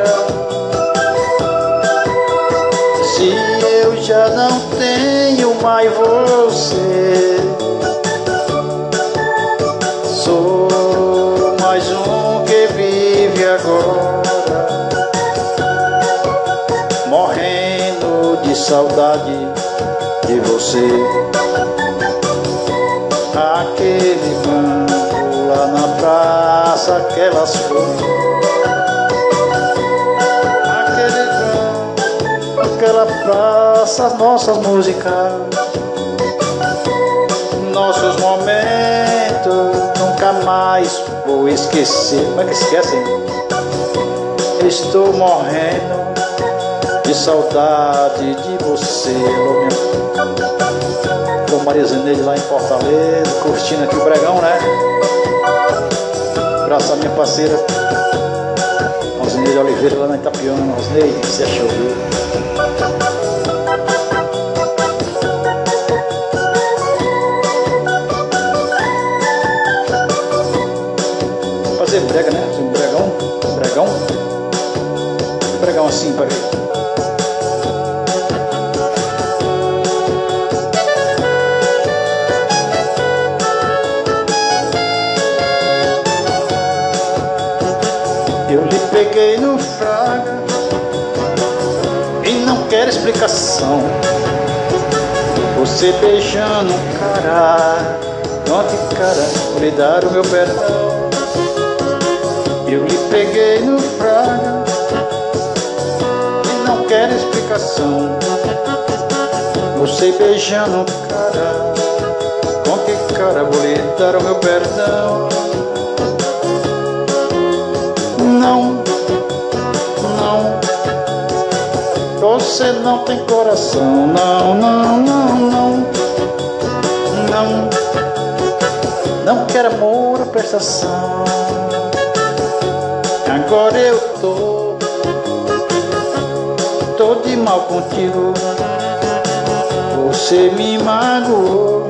se eu já não tenho mais você? Sou mais um que vive agora, morrendo de saudade de você. Aquele banco lá na praça, aquelas flores, aquele banco, aquela praça, as nossas músicas, nossos momentos, nunca mais vou esquecer. Como é que esquece? Estou morrendo de saudade de você. Com Maria Zeneide lá em Fortaleza, curtindo aqui o Bregão, né? Abraço a minha parceira Rosineide Oliveira lá na Itapiana. Rosineide, você achou, viu? Fazer brega, né? Fazer um bregão assim, para ver. Eu lhe peguei no fraga e não quero explicação. Você beijando um cara, pronto, cara, vou lhe dar o meu perdão. Eu lhe peguei no fraga e não quero explicação. Você beijando um cara, com que cara vou lhe dar o meu perdão? Não, não, você não tem coração. Não, não, não, não, não, não quero amor ou prestação. Agora eu tô de mal contigo. Você me magoou,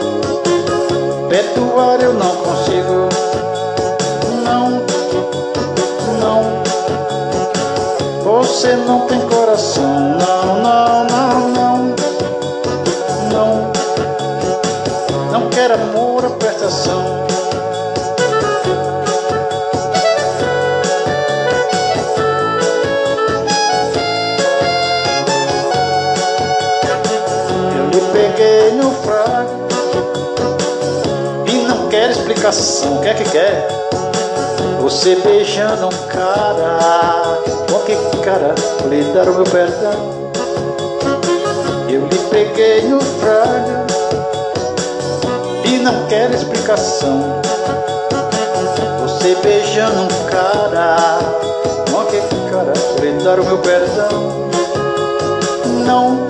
perdoar eu não consigo. Não, não, você não tem coração. Não, não, não, não, não, não quero amor ou prestação. Peguei no fraco e não quero explicação. Quer que quer? Você beijando um cara, com que cara vou lhe dar o meu perdão? Eu lhe peguei no fraco e não quero explicação. Você beijando um cara, com que cara vou lhe dar o meu perdão? Não,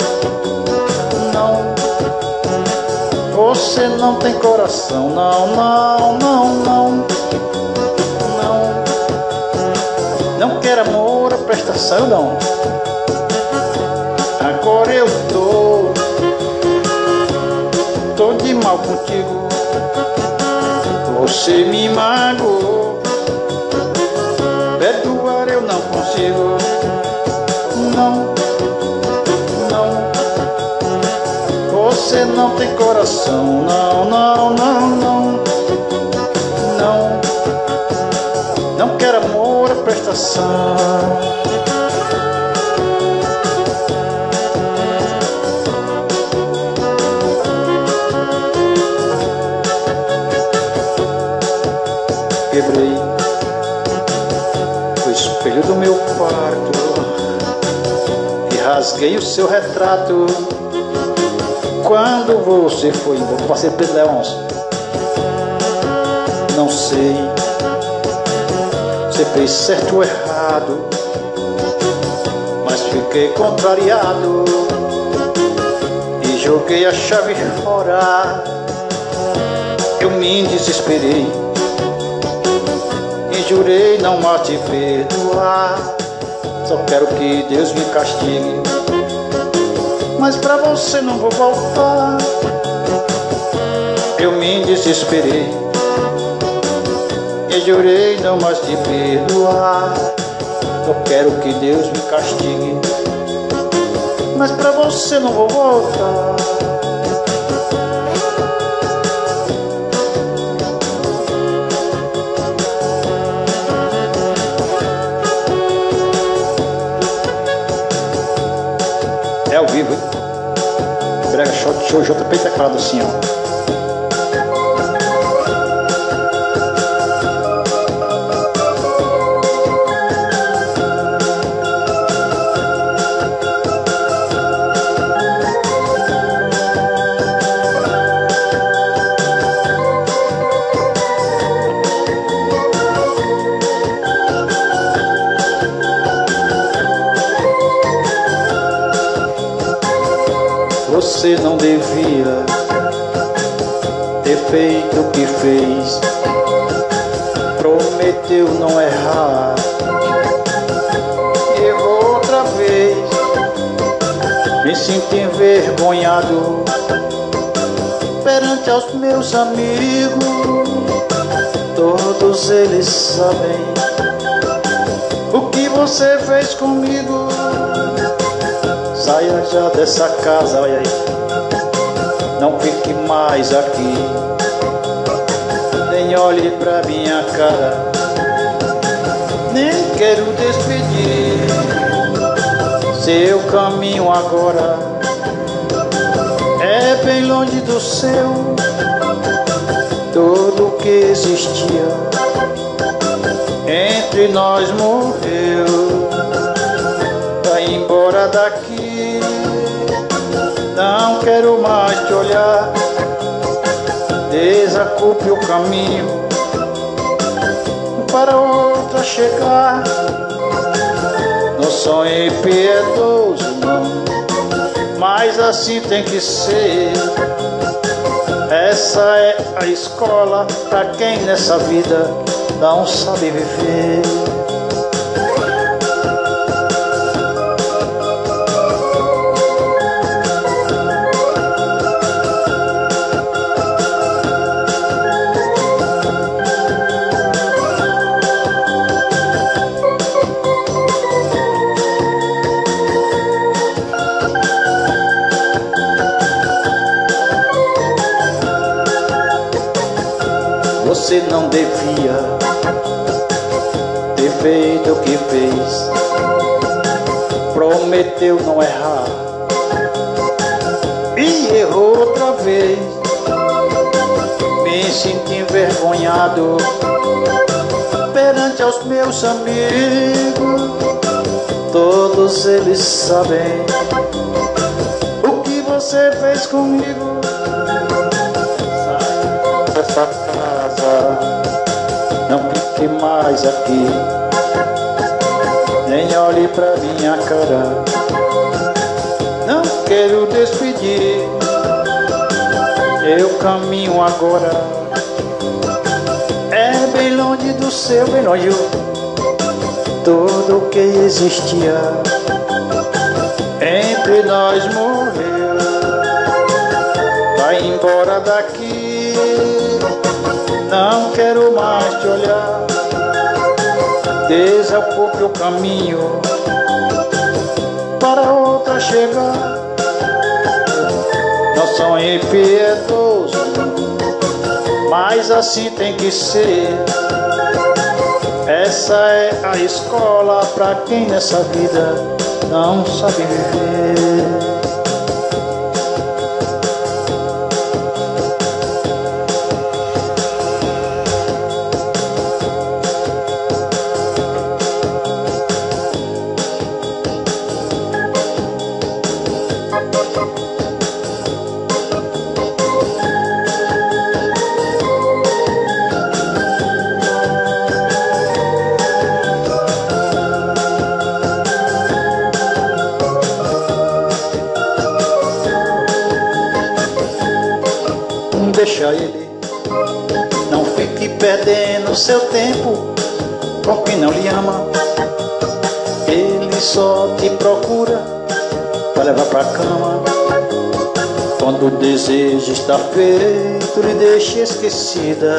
você não tem coração. Não, não, não, não, não, não quero amor ou prestação, não. Agora eu tô de mal contigo. Você me magoou, perdoar eu não consigo. Não, você não tem coração. Não, não, não, não, não, não quero amor ou prestação. Quebrei o espelho do meu quarto e rasguei o seu retrato. Quando você foi embora, passei Pedro Leôncio. Não sei se fez certo ou errado, mas fiquei contrariado e joguei a chave fora. Eu me desesperei e jurei não mais te perdoar. Só quero que Deus me castigue, mas pra você não vou voltar. Eu me desesperei e jurei não mais te perdoar. Eu quero que Deus me castigue, mas pra você não vou voltar. É ao vivo, hein? Brega Shot Show JP teclado assim, ó. Você não devia ter feito o que fez. Prometeu não errar, errou outra vez. Me sinto envergonhado perante aos meus amigos. Todos eles sabem o que você fez comigo. Saia já dessa casa, olha aí. Não fique mais aqui. Nem olhe pra minha cara. Nem quero despedir. Seu caminho agora é bem longe do seu. Tudo que existia entre nós morreu. Vai embora daqui. Não quero mais te olhar. Desaculpe o caminho para outra chegar. Não sonhe piedoso, não, mas assim tem que ser. Essa é a escola pra quem nessa vida não sabe viver. Você não devia ter feito o que fez. Prometeu não errar e errou outra vez. Me sinto envergonhado perante aos meus amigos. Todos eles sabem o que você fez comigo. Sai dessa casa, não fique mais aqui. Nem olhe pra minha cara. Não quero despedir. Eu caminho agora é bem longe do seu, bem longe. Tudo que existia entre nós morreu. Vai embora daqui. Não quero mais te olhar. Desaculpe o caminho para outra chegar. Não sonhe piedoso, mas assim tem que ser. Essa é a escola pra quem nessa vida não sabe viver. Deixa ele, não fique perdendo seu tempo com quem não lhe ama. Ele só te procura pra levar pra cama. Quando o desejo está feito, lhe deixa esquecida.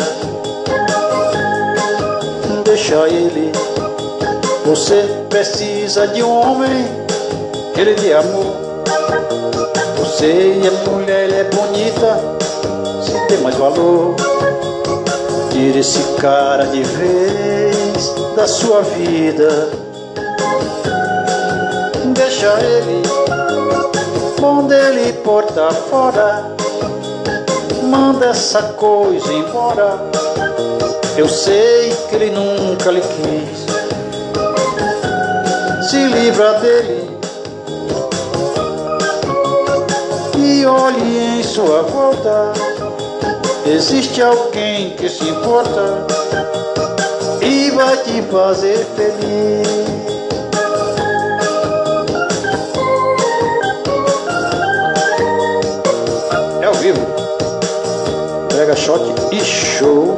Deixa ele, você precisa de um homem que lhe dê amor. Você é mulher, ele é bonita, tem mais valor. Tire esse cara de vez da sua vida. Deixa ele, manda ele porta fora. Manda essa coisa embora. Eu sei que ele nunca lhe quis. Se livra dele e olhe em sua volta. Existe alguém que se importa e vai te fazer feliz. brega shot e show.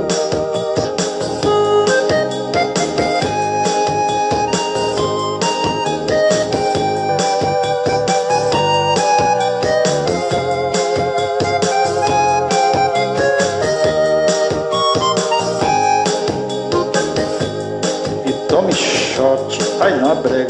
E tome shot. Ai não, é brega.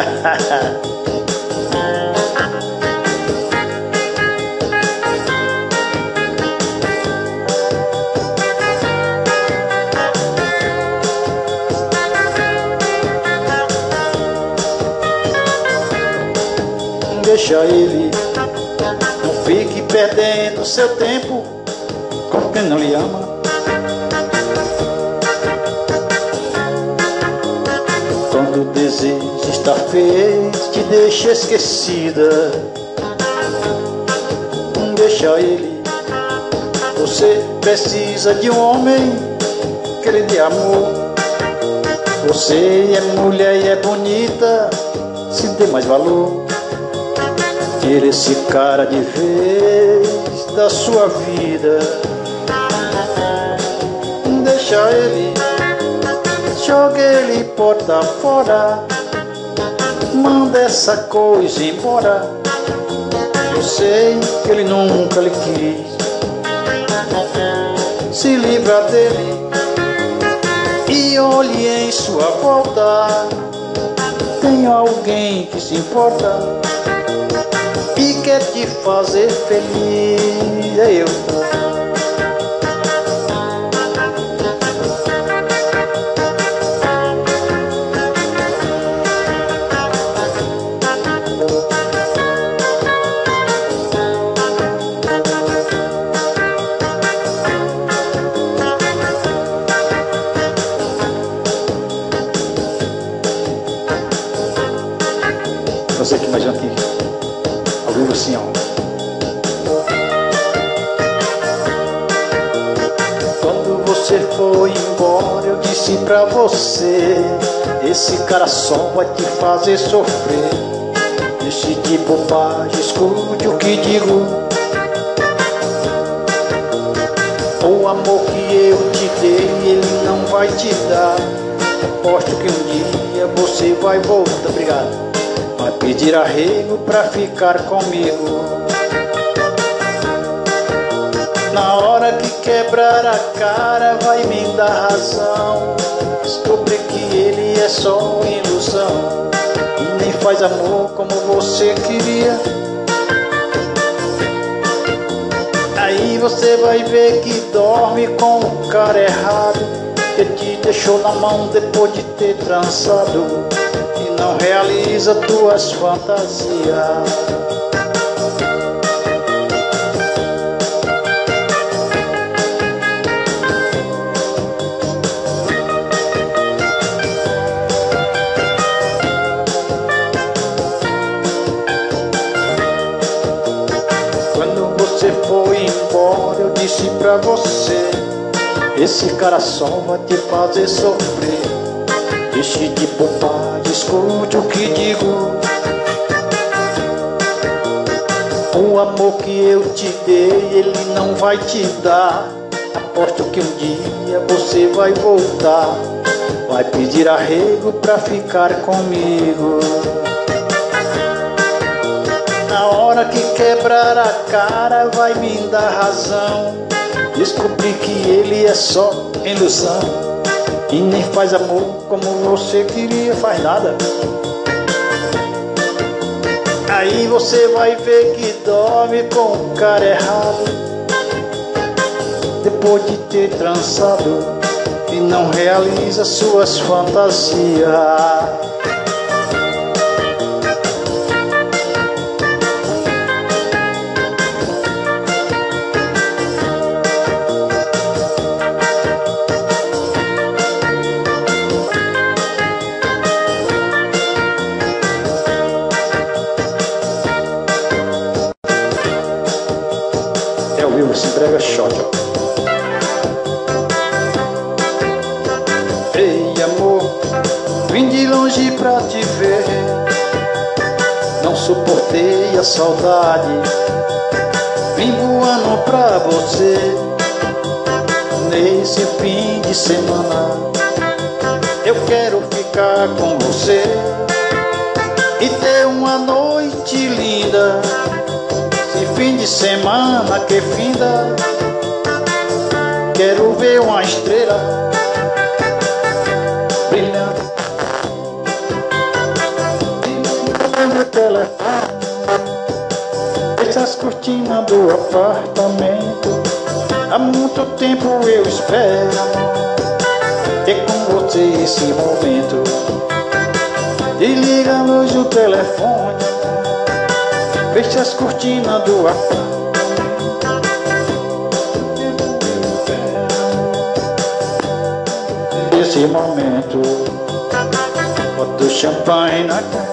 Deixa ele, não fique perdendo seu tempo com quem não lhe ama. Quando o desejo está feito, te deixa esquecida. Deixa ele, você precisa de um homem que lhe dê amor. Você é mulher e é bonita, se dê mais valor. Tira esse cara de vez da sua vida. Deixa ele, joga ele porta fora. Manda essa coisa embora. Eu sei que ele nunca lhe quis. Se livra dele e olhe em sua volta. Tem alguém que se importa e quer te fazer feliz. É eu. Você aqui mais antigo, ao vivo assim, ó. Quando você foi embora, eu disse pra você: esse cara só vai te fazer sofrer. Deixe de bobagem, escute o que digo. O amor que eu te dei, ele não vai te dar. Aposto que um dia você vai voltar. Obrigado. Vai pedir arrego pra ficar comigo. Na hora que quebrar a cara, vai me dar razão. Descobri que ele é só ilusão e nem faz amor como você queria. Aí você vai ver que dorme com o cara errado, que te deixou na mão depois de ter trançado. Não realiza tuas fantasias. Quando você foi embora, eu disse pra você: esse cara só vai te fazer sofrer. Deixe de bobagem, escute o que digo. O amor que eu te dei, ele não vai te dar. Aposto que um dia você vai voltar. Vai pedir arrego pra ficar comigo. Na hora que quebrar a cara, vai me dar razão. Descobri que ele é só ilusão e nem faz amor como você queria, faz nada. Aí você vai ver que dorme com o cara errado, depois de ter trançado, e não realiza suas fantasias. Se brega shot, ó. Ei amor, vim de longe pra te ver. Não suportei a saudade, vim voando pra você. nesse fim de semana. Eu quero ficar com você e ter uma noite linda. Esse fim de semana que finda, quero ver uma estrela brilhando no telefone. Essas cortinas do apartamento, há muito tempo eu espero ter com você esse momento. Desliga a luz do telefone, fecha as cortinas do apartamento. Esse momento, bota o champanhe na cara.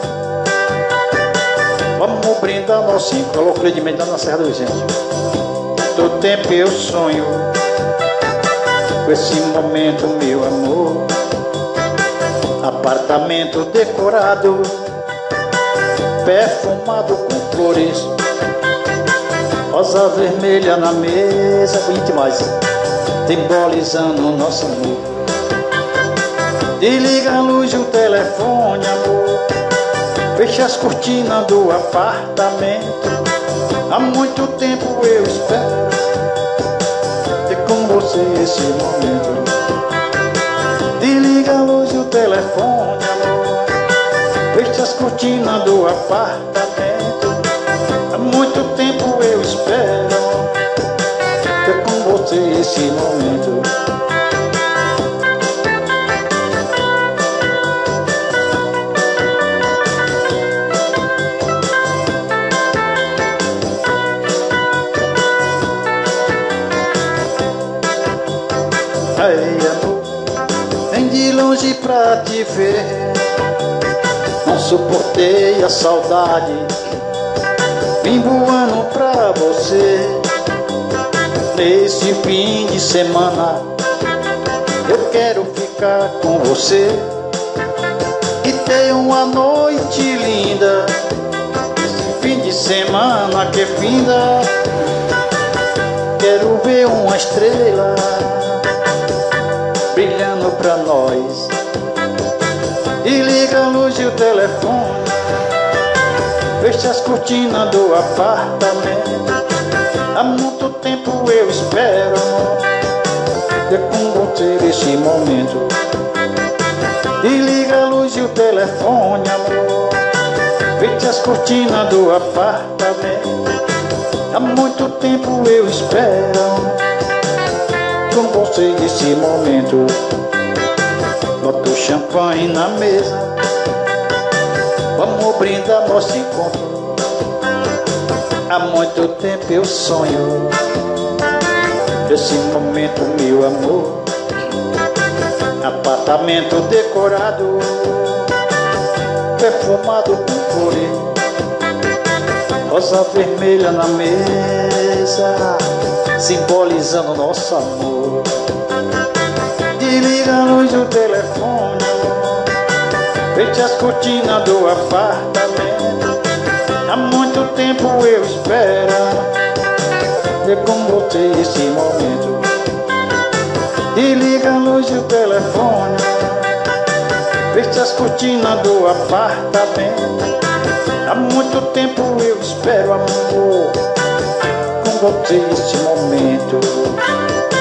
Vamos brindar nosso encontro. Alô, Cleide da Serra do Vicente. Todo tempo eu sonho com esse momento, meu amor. Apartamento decorado, perfumado com flores, rosa vermelha na mesa, bonito demais, simbolizando o nosso amor. Desliga a luz do telefone, amor, fecha as cortinas do apartamento. Há muito tempo eu espero ter com você esse momento. Desliga a luz do telefone, amor, fecha as cortinas do apartamento. Há muito tempo eu espero ter com você esse momento. Ei, amor, vem de longe pra te ver. Não suportei a saudade, vim voando pra você. Nesse fim de semana eu quero ficar com você e ter uma noite linda. Esse fim de semana que finda, quero ver uma estrela brilhando pra nós. E liga a luz do telefone, fecha as cortinas do apartamento. Há muito tempo eu espero ter com você esse momento. E liga a luz do telefone, amor, fecha as cortinas do apartamento. Há muito tempo eu espero com você esse momento. Bota o champanhe na mesa, vamos brindar nosso encontro. Há muito tempo eu sonho esse momento, meu amor. Apartamento decorado, perfumado com flores, rosa vermelha na mesa, simbolizando nosso amor. Desliga a luz do telefone, fecha as cortinas do apartamento. Há muito tempo eu espero ter com você esse momento. Desliga a luz do telefone, fecha as cortinas do apartamento. Há muito tempo eu espero, amor, com você esse momento.